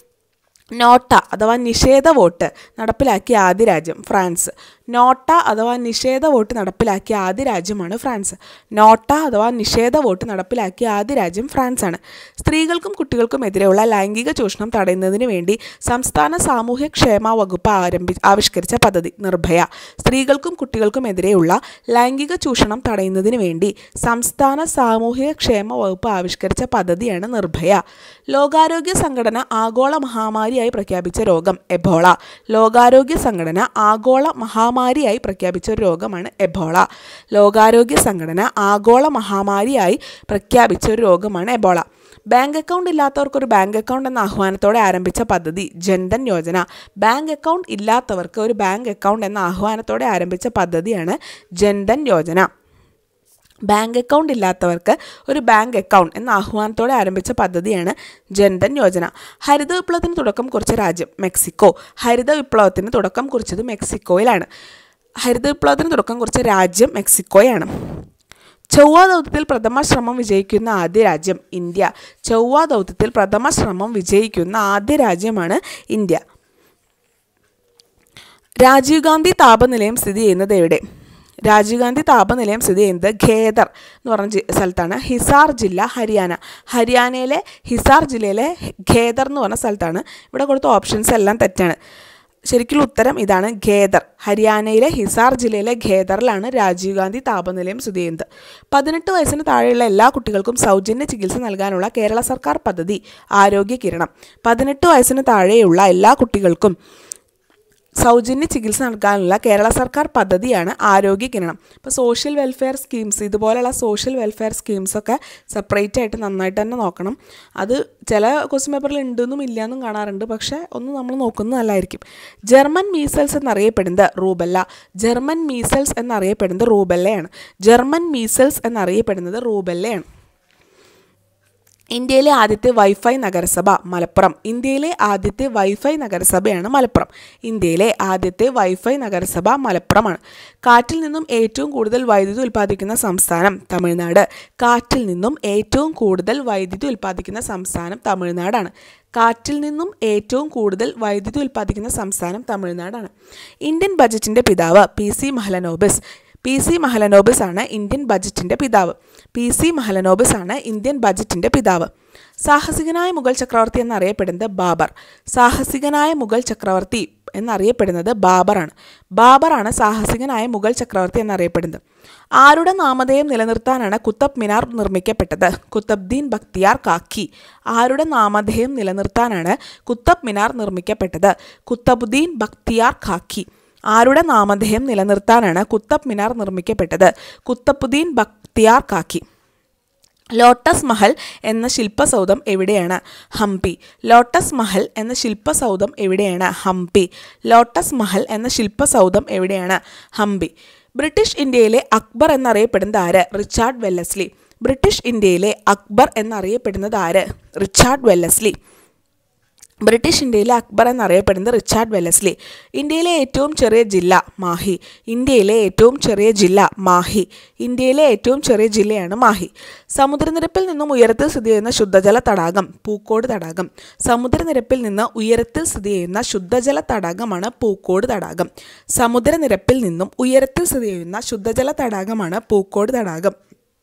നോട്ട അഥവാ നിഷേധ വോട്ട് നടപ്പിലാക്കിയ ആദ്യ രാജ്യം ഫ്രാൻസ്. നോട്ട അഥവാ നിഷേധ വോട്ട് നടപ്പിലാക്കിയ ആദ്യ രാജ്യമാണ് ഫ്രാൻസ്. നോട്ട അഥവാ നിഷേധ വോട്ട് നടപ്പിലാക്കിയ ആദ്യ രാജ്യം ഫ്രാൻസാണ്. സ്ത്രീകൾക്കും കുട്ടികൾക്കും എതിരെയുള്ള ലൈംഗിക ചൂഷണം തടയുന്നതിന് വേണ്ടി സംസ്ഥാന സാമൂഹ്യ ക്ഷേമ വകുപ്പ് ആരംഭി ആവിഷ്കരിച്ച പദ്ധതി നിർഭയ. സ്ത്രീകൾക്കും കുട്ടികൾക്കും എതിരെയുള്ള ലൈംഗിക ചൂഷണം തടയുന്നതിന് വേണ്ടി സംസ്ഥാന സാമൂഹിക ക്ഷേമ വകുപ്പ് ആവിഷ്കരിച്ച പദ്ധതിയാണ് നിർഭയ. ലോകാരോഗ്യ സംഘടന ആഗോള മഹാമാരിയായി പ്രഖ്യാപിച്ച രോഗം എബോള. ലോകാരോഗ്യ സംഘടന ആഗോള മഹാമാരിയായി പ്രഖ്യാപിച്ച ഒരു രോഗമാണ് എബോള. ലോകാരോഗ്യ സംഘടന ആഗോള മഹാമാരിയായി പ്രഖ്യാപിച്ച ഒരു രോഗമാണ് എബോള. ബാങ്ക് അക്കൗണ്ട് ഇല്ലാത്തവർക്കൊരു ബാങ്ക് അക്കൗണ്ട് എന്ന ആഹ്വാനത്തോടെ ആരംഭിച്ച പദ്ധതി ജൻധൻ യോജന. ബാങ്ക് അക്കൗണ്ട് ഇല്ലാത്തവർക്ക് ഒരു ബാങ്ക് അക്കൗണ്ട് എന്ന ആഹ്വാനത്തോടെ ആരംഭിച്ച പദ്ധതിയാണ് ജൻധൻ യോജന. ബാങ്ക് അക്കൗണ്ട് ഇല്ലാത്തവർക്ക് ഒരു ബാങ്ക് അക്കൗണ്ട് എന്ന ആഹ്വാനത്തോടെ ആരംഭിച്ച പദ്ധതിയാണ് ജൻധൻ യോജന. ഹരിത വിപ്ലവത്തിന് തുടക്കം കുറിച്ച രാജ്യം മെക്സിക്കോ. ഹരിത വിപ്ലവത്തിന് തുടക്കം കുറിച്ചത് മെക്സിക്കോയിലാണ്. ഹരിത വിപ്ലവത്തിന് തുടക്കം കുറിച്ച രാജ്യം മെക്സിക്കോയാണ്. ചൊവ്വ ദൗത്യത്തിൽ പ്രഥമ ശ്രമം വിജയിക്കുന്ന ആദ്യ രാജ്യം ഇന്ത്യ. ചൊവ്വ ദൗത്യത്തിൽ പ്രഥമ ശ്രമം വിജയിക്കുന്ന ആദ്യ രാജ്യമാണ് ഇന്ത്യ. രാജീവ് ഗാന്ധി താപനിലയം സ്ഥിതി ചെയ്യുന്നത് എവിടെ? രാജീവ് ഗാന്ധി താപനിലയം സ്ഥിതി ചെയ്യുന്നത് ഖേദർ എന്ന് പറഞ്ഞ സ്ഥലത്താണ്. ഹിസാർ ജില്ല ഹരിയാന. ഹരിയാനയിലെ ഹിസാർ ജില്ലയിലെ ഖേദർ എന്ന് പറഞ്ഞ സ്ഥലത്താണ്. ഇവിടെ കൊടുത്ത ഓപ്ഷൻസ് എല്ലാം തെറ്റാണ്. ശരിക്കുള്ള ഉത്തരം ഇതാണ് ഖേദർ. ഹരിയാനയിലെ ഹിസാർ ജില്ലയിലെ ഖേദറിലാണ് രാജീവ് ഗാന്ധി താപനിലയം സ്ഥിതി ചെയ്യുന്നത്. പതിനെട്ട് വയസ്സിന് താഴെയുള്ള എല്ലാ കുട്ടികൾക്കും സൗജന്യ ചികിത്സ നൽകാനുള്ള കേരള സർക്കാർ പദ്ധതി ആരോഗ്യ കിരണം. പതിനെട്ട് വയസ്സിന് താഴെയുള്ള എല്ലാ കുട്ടികൾക്കും സൗജന്യ ചികിത്സ നൽകാനുള്ള കേരള സർക്കാർ പദ്ധതിയാണ് ആരോഗ്യ കിരണം. ഇപ്പോൾ സോഷ്യൽ വെൽഫെയർ സ്കീംസ്, ഇതുപോലെയുള്ള സോഷ്യൽ വെൽഫെയർ സ്കീംസൊക്കെ സെപ്പറേറ്റ് ആയിട്ട് നന്നായിട്ട് തന്നെ നോക്കണം. അത് ചില ക്വസ്റ്റ്യൻ പേപ്പറിൽ ഉണ്ടെന്നും ഇല്ലയെന്നും കാണാറുണ്ട്. പക്ഷേ ഒന്ന് നമ്മൾ നോക്കുന്നത് നല്ലതായിരിക്കും. ജർമ്മൻ മീസൽസ് എന്നറിയപ്പെടുന്നത് റൂബല്ല. ജർമ്മൻ മീസൽസ് എന്നറിയപ്പെടുന്നത് റൂബല്ലയാണ്. ജർമ്മൻ മീസൽസ് എന്നറിയപ്പെടുന്നത് റൂബല്ലയാണ്. ഇന്ത്യയിലെ ആദ്യത്തെ വൈഫൈ നഗരസഭ മലപ്പുറം. ഇന്ത്യയിലെ ആദ്യത്തെ വൈഫൈ നഗരസഭയാണ് മലപ്പുറം. ഇന്ത്യയിലെ ആദ്യത്തെ വൈഫൈ നഗരസഭ മലപ്പുറമാണ്. കാറ്റിൽ നിന്നും ഏറ്റവും കൂടുതൽ വൈദ്യുതി ഉൽപ്പാദിക്കുന്ന സംസ്ഥാനം തമിഴ്നാട്. കാറ്റിൽ നിന്നും ഏറ്റവും കൂടുതൽ വൈദ്യുതി ഉൽപ്പാദിക്കുന്ന സംസ്ഥാനം തമിഴ്നാടാണ്. കാറ്റിൽ നിന്നും ഏറ്റവും കൂടുതൽ വൈദ്യുതി ഉൽപ്പാദിക്കുന്ന സംസ്ഥാനം തമിഴ്നാടാണ്. ഇന്ത്യൻ ബജറ്റിൻ്റെ പിതാവ് P C Mahalanobis. P C Mahalanobis ആണ് ഇന്ത്യൻ ബജറ്റിൻ്റെ പിതാവ്. പി സി മഹലനോബിസ് ആണ് ഇന്ത്യൻ ബജറ്റിൻ്റെ പിതാവ്. സാഹസികനായ മുഗൾ ചക്രവർത്തി എന്നറിയപ്പെടുന്നത് ബാബർ. സാഹസികനായ മുഗൾ ചക്രവർത്തി എന്നറിയപ്പെടുന്നത് ബാബറാണ്. ബാബറാണ് സാഹസികനായ മുഗൾ ചക്രവർത്തി എന്നറിയപ്പെടുന്നത്. ആരുടെ നാമധേയം നിലനിർത്താനാണ് കുത്തബ് മിനാർ നിർമ്മിക്കപ്പെട്ടത്? കുത്തബ്ദീൻ ബക്തിയാർ കാക്കി. ആരുടെ നാമധേയം നിലനിർത്താനാണ് കുത്തബ് മിനാർ നിർമ്മിക്കപ്പെട്ടത്? കുത്തബുദ്ദീൻ ബക്തിയാർ കാക്കി. ആരുടെ നാമധേയം നിലനിർത്താനാണ് കുത്തബ് മിനാർ നിർമ്മിക്കപ്പെട്ടത്? കുത്തബുദ്ദീൻ ബക്തിയാർ കാക്കി. ലോട്ടസ് മഹൽ എന്ന ശില്പസൗധം എവിടെയാണ്? ഹംപി. ലോട്ടസ് മഹൽ എന്ന ശില്പസൗധം എവിടെയാണ്? ഹംപി. ലോട്ടസ് മഹൽ എന്ന ശില്പസൗധം എവിടെയാണ്? ഹംപി. ബ്രിട്ടീഷ് ഇന്ത്യയിലെ അക്ബർ എന്നറിയപ്പെടുന്നത് ആര്? Richard Wellesley. ബ്രിട്ടീഷ് ഇന്ത്യയിലെ അക്ബർ എന്നറിയപ്പെടുന്നത് ആര്? Richard Wellesley. ബ്രിട്ടീഷ് ഇന്ത്യയിലെ അക്ബർ എന്നറിയപ്പെടുന്നത് റിച്ചാർഡ് വെല്ലസ്ലി. ഇന്ത്യയിലെ ഏറ്റവും ചെറിയ ജില്ല മാഹി. ഇന്ത്യയിലെ ഏറ്റവും ചെറിയ ജില്ല മാഹി. ഇന്ത്യയിലെ ഏറ്റവും ചെറിയ ജില്ലയാണ് മാഹി. സമുദ്രനിരപ്പിൽ നിന്നും ഉയരത്തിൽ സ്ഥിതി ചെയ്യുന്ന ശുദ്ധജല തടാകം പൂക്കോട് തടാകം. സമുദ്രനിരപ്പിൽ നിന്ന് ഉയരത്തിൽ സ്ഥിതി ചെയ്യുന്ന ശുദ്ധജല തടാകമാണ് പൂക്കോട് തടാകം. സമുദ്രനിരപ്പിൽ നിന്നും ഉയരത്തിൽ സ്ഥിതി ചെയ്യുന്ന ശുദ്ധജല തടാകമാണ് പൂക്കോട് തടാകം.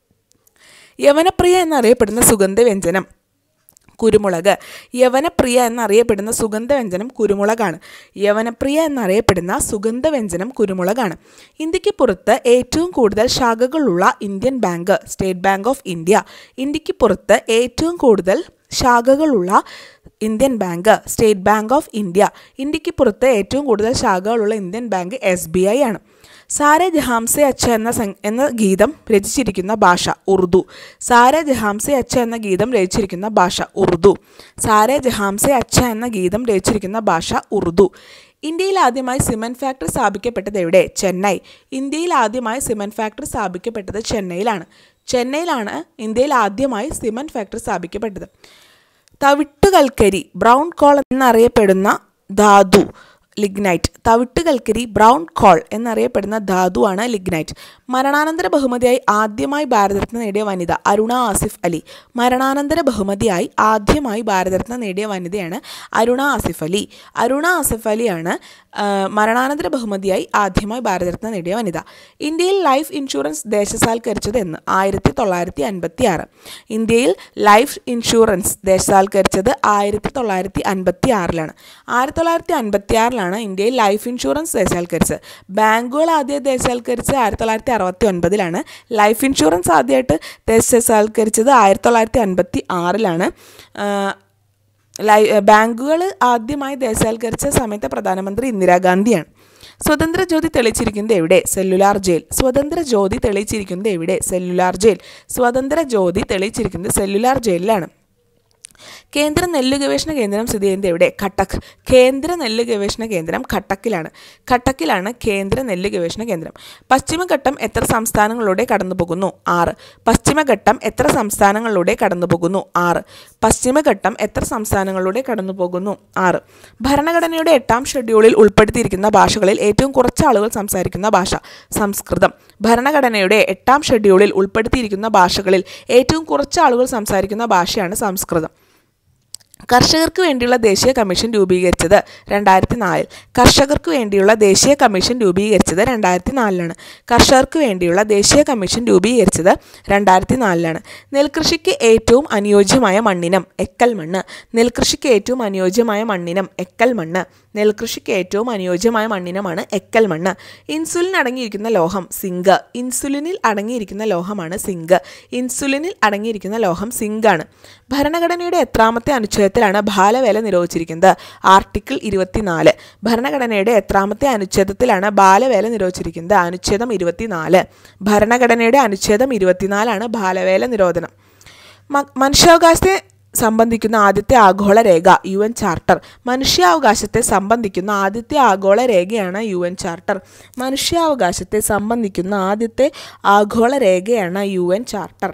യവനപ്രിയ എന്നറിയപ്പെടുന്ന സുഗന്ധവ്യഞ്ജനം കുരുമുളക്. യവനപ്രിയ എന്നറിയപ്പെടുന്ന സുഗന്ധവ്യഞ്ജനം കുരുമുളകാണ്. യവനപ്രിയ എന്നറിയപ്പെടുന്ന സുഗന്ധവ്യഞ്ജനം കുരുമുളകാണ്. ഇന്ത്യക്ക് പുറത്ത് ഏറ്റവും കൂടുതൽ ശാഖകളുള്ള Indian Bank State Bank of India. ഇന്ത്യക്ക് പുറത്ത് ഏറ്റവും കൂടുതൽ ശാഖകളുള്ള Indian Bank State Bank of India. ഇന്ത്യക്ക് പുറത്ത് ഏറ്റവും കൂടുതൽ ശാഖകളുള്ള Indian Bank S B I ആണ്. സാരെ ജഹാംസെ അച്ഛ എന്ന എന്ന ഗീതം രചിച്ചിരിക്കുന്ന ഭാഷ ഉറുദു. സാരെ ജഹാംസെ അച്ഛ എന്ന ഗീതം രചിച്ചിരിക്കുന്ന ഭാഷ ഉറുദു. സാരെ ജഹാംസെ അച്ഛ എന്ന ഗീതം രചിച്ചിരിക്കുന്ന ഭാഷ ഉറുദു. ഇന്ത്യയിൽ ആദ്യമായി സിമന്റ് ഫാക്ടറി സ്ഥാപിക്കപ്പെട്ടത് എവിടെ? ചെന്നൈ. ഇന്ത്യയിൽ ആദ്യമായി സിമന്റ് ഫാക്ടറി സ്ഥാപിക്കപ്പെട്ടത് ചെന്നൈയിലാണ്. ചെന്നൈയിലാണ് ഇന്ത്യയിൽ ആദ്യമായി സിമന്റ് ഫാക്ടറി സ്ഥാപിക്കപ്പെട്ടത്. തവിട്ടുകൽക്കരി ബ്രൗൺ കോൾ എന്നറിയപ്പെടുന്ന ധാതു ലിഗ്നൈറ്റ്. തവിട്ടുകൽക്കരി ബ്രൗൺ കോൾ എന്നറിയപ്പെടുന്ന ധാതുവാണ് ലിഗ്നൈറ്റ്. മരണാനന്തര ബഹുമതിയായി ആദ്യമായി ഭാരതരത്ന നേടിയ വനിത അരുണ ആസിഫ് അലി. മരണാനന്തര ബഹുമതിയായി ആദ്യമായി ഭാരതരത്ന നേടിയ വനിതയാണ് അരുണ ആസിഫ് അലി. അരുണ ആസിഫ് അലിയാണ് മരണാനന്തര ബഹുമതിയായി ആദ്യമായി ഭാരതരത്ന നേടിയ വനിത. ഇന്ത്യയിൽ ലൈഫ് ഇൻഷുറൻസ് ദേശസാൽക്കരിച്ചത് എന്ന്? ആയിരത്തി തൊള്ളായിരത്തി അൻപത്തി ആറ്. ഇന്ത്യയിൽ ലൈഫ് ഇൻഷുറൻസ് ദേശസാൽക്കരിച്ചത് ആയിരത്തി തൊള്ളായിരത്തി അൻപത്തി ആറിലാണ്. ആയിരത്തി തൊള്ളായിരത്തി അൻപത്തി ആറിലാണ് ഇന്ത്യയിൽ ലൈഫ് ഇൻഷുറൻസ് ദേശസാൽക്കരിച്ചത്. ബാങ്കുകൾ ആദ്യം ദേശസാൽക്കരിച്ചത് ആയിരത്തി തൊള്ളായിരത്തി അറുപത്തി ഒൻപതിലാണ്. ലൈഫ് ഇൻഷുറൻസ് ആദ്യമായിട്ട് ദേശസാൽക്കരിച്ചത് ആയിരത്തി തൊള്ളായിരത്തി അൻപത്തി ആറിലാണ്. ലൈ ബാങ്കുകൾ ആദ്യമായി ദേശസാൽക്കരിച്ച സമയത്തെ പ്രധാനമന്ത്രി ഇന്ദിരാഗാന്ധിയാണ്. സ്വതന്ത്ര ജ്യോതി തെളിയിച്ചിരിക്കുന്നത് എവിടെ? Cellular jail. സ്വതന്ത്ര ജ്യോതി തെളിയിച്ചിരിക്കുന്നത് എവിടെ? Cellular jail. സ്വതന്ത്ര ജ്യോതി തെളിയിച്ചിരിക്കുന്നത് സെല്ലുലാർ ജയിലിലാണ്. കേന്ദ്ര നെല്ല് ഗവേഷണ കേന്ദ്രം സ്ഥിതി ചെയ്യുന്നത് എവിടെ? കട്ടക്ക്. കേന്ദ്ര നെല്ല് ഗവേഷണ കേന്ദ്രം കട്ടക്കിലാണ്. കട്ടക്കിലാണ് കേന്ദ്ര നെല്ല് ഗവേഷണ കേന്ദ്രം. പശ്ചിമഘട്ടം എത്ര സംസ്ഥാനങ്ങളിലൂടെ കടന്നുപോകുന്നു? ആറ്. പശ്ചിമഘട്ടം എത്ര സംസ്ഥാനങ്ങളിലൂടെ കടന്നുപോകുന്നു? ആറ്. പശ്ചിമഘട്ടം എത്ര സംസ്ഥാനങ്ങളിലൂടെ കടന്നുപോകുന്നു? ആറ്. ഭരണഘടനയുടെ എട്ടാം ഷെഡ്യൂളിൽ ഉൾപ്പെടുത്തിയിരിക്കുന്ന ഭാഷകളിൽ ഏറ്റവും കുറച്ച് ആളുകൾ സംസാരിക്കുന്ന ഭാഷ സംസ്കൃതം. ഭരണഘടനയുടെ എട്ടാം ഷെഡ്യൂളിൽ ഉൾപ്പെടുത്തിയിരിക്കുന്ന ഭാഷകളിൽ ഏറ്റവും കുറച്ച് ആളുകൾ സംസാരിക്കുന്ന ഭാഷയാണ് സംസ്കൃതം. കർഷകർക്ക് വേണ്ടിയുള്ള ദേശീയ കമ്മീഷൻ രൂപീകരിച്ചത് രണ്ടായിരത്തി നാലിൽ. കർഷകർക്ക് വേണ്ടിയുള്ള ദേശീയ കമ്മീഷൻ രൂപീകരിച്ചത് രണ്ടായിരത്തി നാലിലാണ്. കർഷകർക്ക് വേണ്ടിയുള്ള ദേശീയ കമ്മീഷൻ രൂപീകരിച്ചത് രണ്ടായിരത്തി നാലിലാണ്. നെൽകൃഷിക്ക് ഏറ്റവും അനുയോജ്യമായ മണ്ണിനം എക്കൽ മണ്ണ്. നെൽകൃഷിക്ക് ഏറ്റവും അനുയോജ്യമായ മണ്ണിനം എക്കൽ മണ്ണ്. നെൽകൃഷിക്ക് ഏറ്റവും അനുയോജ്യമായ മണ്ണിനമാണ് എക്കൽ മണ്ണ്. ഇൻസുലിൻ അടങ്ങിയിരിക്കുന്ന ലോഹം സിങ്ക്. ഇൻസുലിനിൽ അടങ്ങിയിരിക്കുന്ന ലോഹമാണ് സിങ്ക്. ഇൻസുലിനിൽ അടങ്ങിയിരിക്കുന്ന ലോഹം സിങ്കാണ്. ഭരണഘടനയുടെ എത്രാമത്തെ അനുച്ഛേദത്തിലാണ് ബാലവേല നിരോധിച്ചിരിക്കുന്നത്? ആർട്ടിക്കിൾ ഇരുപത്തിനാല്. ഭരണഘടനയുടെ എത്രാമത്തെ അനുച്ഛേദത്തിലാണ് ബാലവേല നിരോധിച്ചിരിക്കുന്നത്? അനുച്ഛേദം ഇരുപത്തിനാല്. ഭരണഘടനയുടെ അനുച്ഛേദം ഇരുപത്തിനാലാണ് ബാലവേല നിരോധനം. മനുഷ്യാവകാശത്തെ സംബന്ധിക്കുന്ന ആദ്യത്തെ ആഗോള രേഖ യു എൻ ചാർട്ടർ. മനുഷ്യാവകാശത്തെ സംബന്ധിക്കുന്ന ആദ്യത്തെ ആഗോള രേഖയാണ് യു എൻ ചാർട്ടർ. മനുഷ്യാവകാശത്തെ സംബന്ധിക്കുന്ന ആദ്യത്തെ ആഗോള രേഖയാണ് യു എൻ ചാർട്ടർ.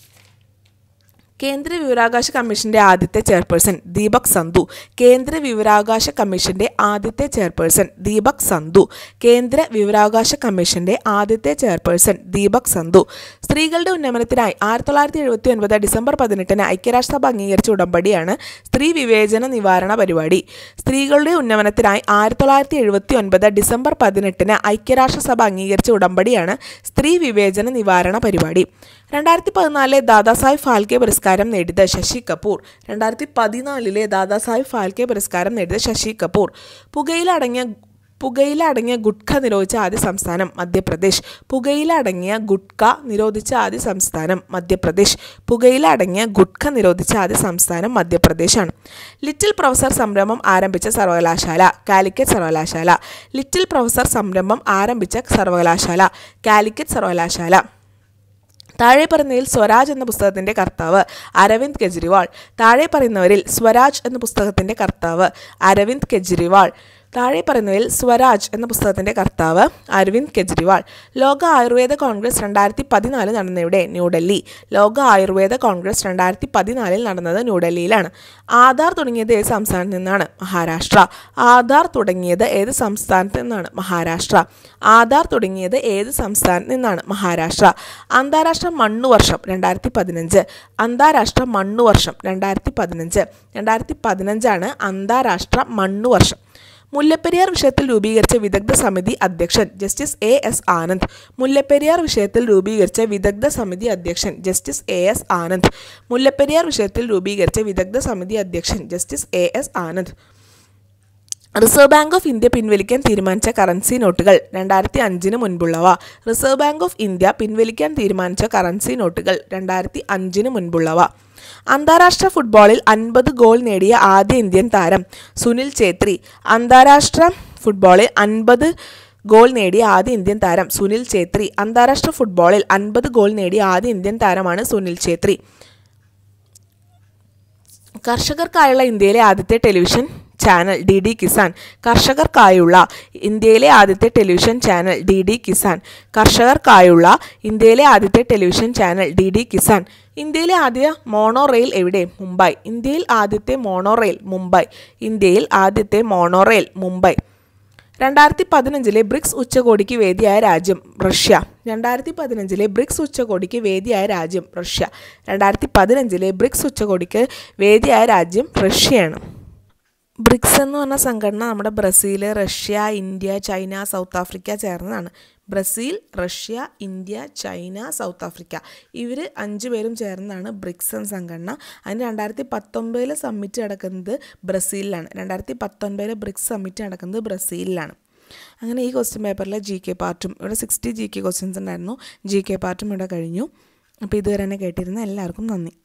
കേന്ദ്ര വിവരാവകാശ കമ്മീഷന്റെ ആദ്യത്തെ ചെയർപേഴ്സൺ ദീപക് സന്ധു. കേന്ദ്ര വിവരാവകാശ കമ്മീഷന്റെ ആദ്യത്തെ ചെയർപേഴ്സൺ ദീപക് സന്ധു. കേന്ദ്ര വിവരാവകാശ കമ്മീഷന്റെ ആദ്യത്തെ ചെയർപേഴ്സൺ ദീപക് സന്ധു. സ്ത്രീകളുടെ ഉന്നമനത്തിനായി ആയിരത്തി തൊള്ളായിരത്തി എഴുപത്തി ഒൻപത് ഡിസംബർ പതിനെട്ടിന് ഐക്യരാഷ്ട്രസഭ അംഗീകരിച്ച ഉടമ്പടിയാണ് സ്ത്രീ വിവേചന നിവാരണ പരിപാടി. സ്ത്രീകളുടെ ഉന്നമനത്തിനായി ആയിരത്തി തൊള്ളായിരത്തി എഴുപത്തി ഒൻപത് ഡിസംബർ പതിനെട്ടിന് ഐക്യരാഷ്ട്രസഭ അംഗീകരിച്ച ഉടമ്പടിയാണ് സ്ത്രീ വിവേചന നിവാരണ പരിപാടി. രണ്ടായിരത്തി പതിനാലിലെ ദാദാസാഹിബ് ഫാൽക്കെ പുരസ്കാരം പുരസ്കാരം നേടിയത് ശശി കപൂർ. രണ്ടായിരത്തി പതിനാലിലെ ദാദാസാഹിബ് ഫാൽക്കെ പുരസ്കാരം നേടിയത് ശശി കപൂർ. പുകയില അടങ്ങിയ പുകയില അടങ്ങിയ ഗുട്ക നിരോധിച്ച ആദ്യ സംസ്ഥാനം മധ്യപ്രദേശ്. പുകയില അടങ്ങിയ ഗുട്ക നിരോധിച്ച ആദ്യ സംസ്ഥാനം മധ്യപ്രദേശ്. പുകയില അടങ്ങിയ ഗുട്ക നിരോധിച്ച ആദ്യ സംസ്ഥാനം മധ്യപ്രദേശാണ്. ലിറ്റിൽ പ്രൊഫസർ സംരംഭം ആരംഭിച്ച സർവകലാശാല കാലിക്കറ്റ് സർവകലാശാല. ലിറ്റിൽ പ്രൊഫസർ സംരംഭം ആരംഭിച്ച സർവകലാശാല കാലിക്കറ്റ് സർവകലാശാല. താഴെ പറയുന്നതിൽ സ്വരാജ് എന്ന പുസ്തകത്തിൻ്റെ കർത്താവ് അരവിന്ദ് കെജ്രിവാൾ. താഴെ പറയുന്നവരിൽ സ്വരാജ് എന്ന പുസ്തകത്തിൻ്റെ കർത്താവ് അരവിന്ദ് കെജ്രിവാൾ. താഴെ പറയുന്നതിൽ സ്വരാജ് എന്ന പുസ്തകത്തിൻ്റെ കർത്താവ് അരവിന്ദ് കെജ്രിവാൾ. ലോക ആയുർവേദ കോൺഗ്രസ് രണ്ടായിരത്തി പതിനാല് നടന്നവിടെ ന്യൂഡൽഹി. ലോക ആയുർവേദ കോൺഗ്രസ് രണ്ടായിരത്തി പതിനാലിൽ നടന്നത് ന്യൂഡൽഹിയിലാണ്. ആധാർ തുടങ്ങിയത് ഏത് സംസ്ഥാനത്ത് നിന്നാണ്? മഹാരാഷ്ട്ര. ആധാർ തുടങ്ങിയത് ഏത് സംസ്ഥാനത്ത് നിന്നാണ്? മഹാരാഷ്ട്ര. ആധാർ തുടങ്ങിയത് ഏത് സംസ്ഥാനത്ത് നിന്നാണ്? മഹാരാഷ്ട്ര. അന്താരാഷ്ട്ര മണ്ണുവർഷം രണ്ടായിരത്തി പതിനഞ്ച്. അന്താരാഷ്ട്ര മണ്ണുവർഷം രണ്ടായിരത്തി പതിനഞ്ച് രണ്ടായിരത്തി പതിനഞ്ചാണ് അന്താരാഷ്ട്ര മണ്ണുവർഷം. മുല്ലപ്പെരിയാർ വിഷയത്തിൽ രൂപീകരിച്ച വിദഗ്ധ സമിതി അധ്യക്ഷൻ justice A S Anand. Mullaperiyar വിഷയത്തിൽ രൂപീകരിച്ച വിദഗ്ധ സമിതി അധ്യക്ഷൻ justice A S Anand. Mullaperiyar വിഷയത്തിൽ രൂപീകരിച്ച വിദഗ്ധ സമിതി അധ്യക്ഷൻ justice A S Anand. Reserve Bank of India പിൻവലിക്കാൻ തീരുമാനിച്ച കറൻസി നോട്ടുകൾ രണ്ടായിരത്തി അഞ്ചിന് മുൻപുള്ളവ. റിസർവ് ബാങ്ക് ഓഫ് ഇന്ത്യ പിൻവലിക്കാൻ തീരുമാനിച്ച കറൻസി നോട്ടുകൾ രണ്ടായിരത്തി അഞ്ചിന് മുൻപുള്ളവ. അന്താരാഷ്ട്ര ഫുട്ബോളിൽ അൻപത് ഗോൾ നേടിയ ആദ്യ ഇന്ത്യൻ താരം സുനിൽ ഛേത്രി. അന്താരാഷ്ട്ര ഫുട്ബോളിൽ അൻപത് ഗോൾ നേടിയ ആദ്യ ഇന്ത്യൻ താരം സുനിൽ ഛേത്രി. അന്താരാഷ്ട്ര ഫുട്ബോളിൽ അൻപത് ഗോൾ നേടിയ ആദ്യ ഇന്ത്യൻ താരമാണ് സുനിൽ ഛേത്രി. കർഷകർക്കായുള്ള ഇന്ത്യയിലെ ആദ്യത്തെ television channel D D Kisan. കർഷകർക്കായുള്ള ഇന്ത്യയിലെ ആദ്യത്തെ television channel D D Kisan. കർഷകർക്കായുള്ള ഇന്ത്യയിലെ ആദ്യത്തെ television channel D D Kisan. ഇന്ത്യയിലെ ആദ്യ മോണോ റെയിൽ എവിടെ? മുംബൈ. ഇന്ത്യയിൽ ആദ്യത്തെ മോണോ റെയിൽ മുംബൈ. ഇന്ത്യയിൽ ആദ്യത്തെ മോണോ റെയിൽ മുംബൈ. രണ്ടായിരത്തി പതിനഞ്ചിലെ ബ്രിക്സ് ഉച്ചകോടിക്ക് വേദിയായ രാജ്യം റഷ്യ. രണ്ടായിരത്തി പതിനഞ്ചിലെ ബ്രിക്സ് ഉച്ചകോടിക്ക് വേദിയായ രാജ്യം റഷ്യ. രണ്ടായിരത്തി പതിനഞ്ചിലെ ബ്രിക്സ് ഉച്ചകോടിക്ക് വേദിയായ രാജ്യം റഷ്യയാണ്. ബ്രിക്സ് എന്ന് പറഞ്ഞ സംഘടന നമ്മുടെ Brazil, Russia, India, China, South Africa ചേർന്നതാണ്. Brazil, Russia, India, China, South Africa ഇവർ അഞ്ച് പേരും ചേർന്നാണ് ബ്രിക്സ് എന്ന സംഘടന. അതിന് രണ്ടായിരത്തി പത്തൊമ്പതിലെ സമ്മിറ്റ് നടക്കുന്നത് ബ്രസീലിലാണ്. രണ്ടായിരത്തി പത്തൊൻപതിലെ ബ്രിക്സ് സമ്മിറ്റ് നടക്കുന്നത് ബ്രസീലിലാണ്. അങ്ങനെ ഈ ക്വസ്റ്റ്യൻ പേപ്പറിലെ ജി കെ പാർട്ടും ഇവിടെ സിക്സ്റ്റി ജി കെ ക്വസ്റ്റ്യൻസ് ഉണ്ടായിരുന്നു. ജി കെ പാർട്ടും ഇവിടെ കഴിഞ്ഞു. അപ്പോൾ ഇതുവരെ തന്നെ കേട്ടിരുന്ന എല്ലാവർക്കും നന്ദി.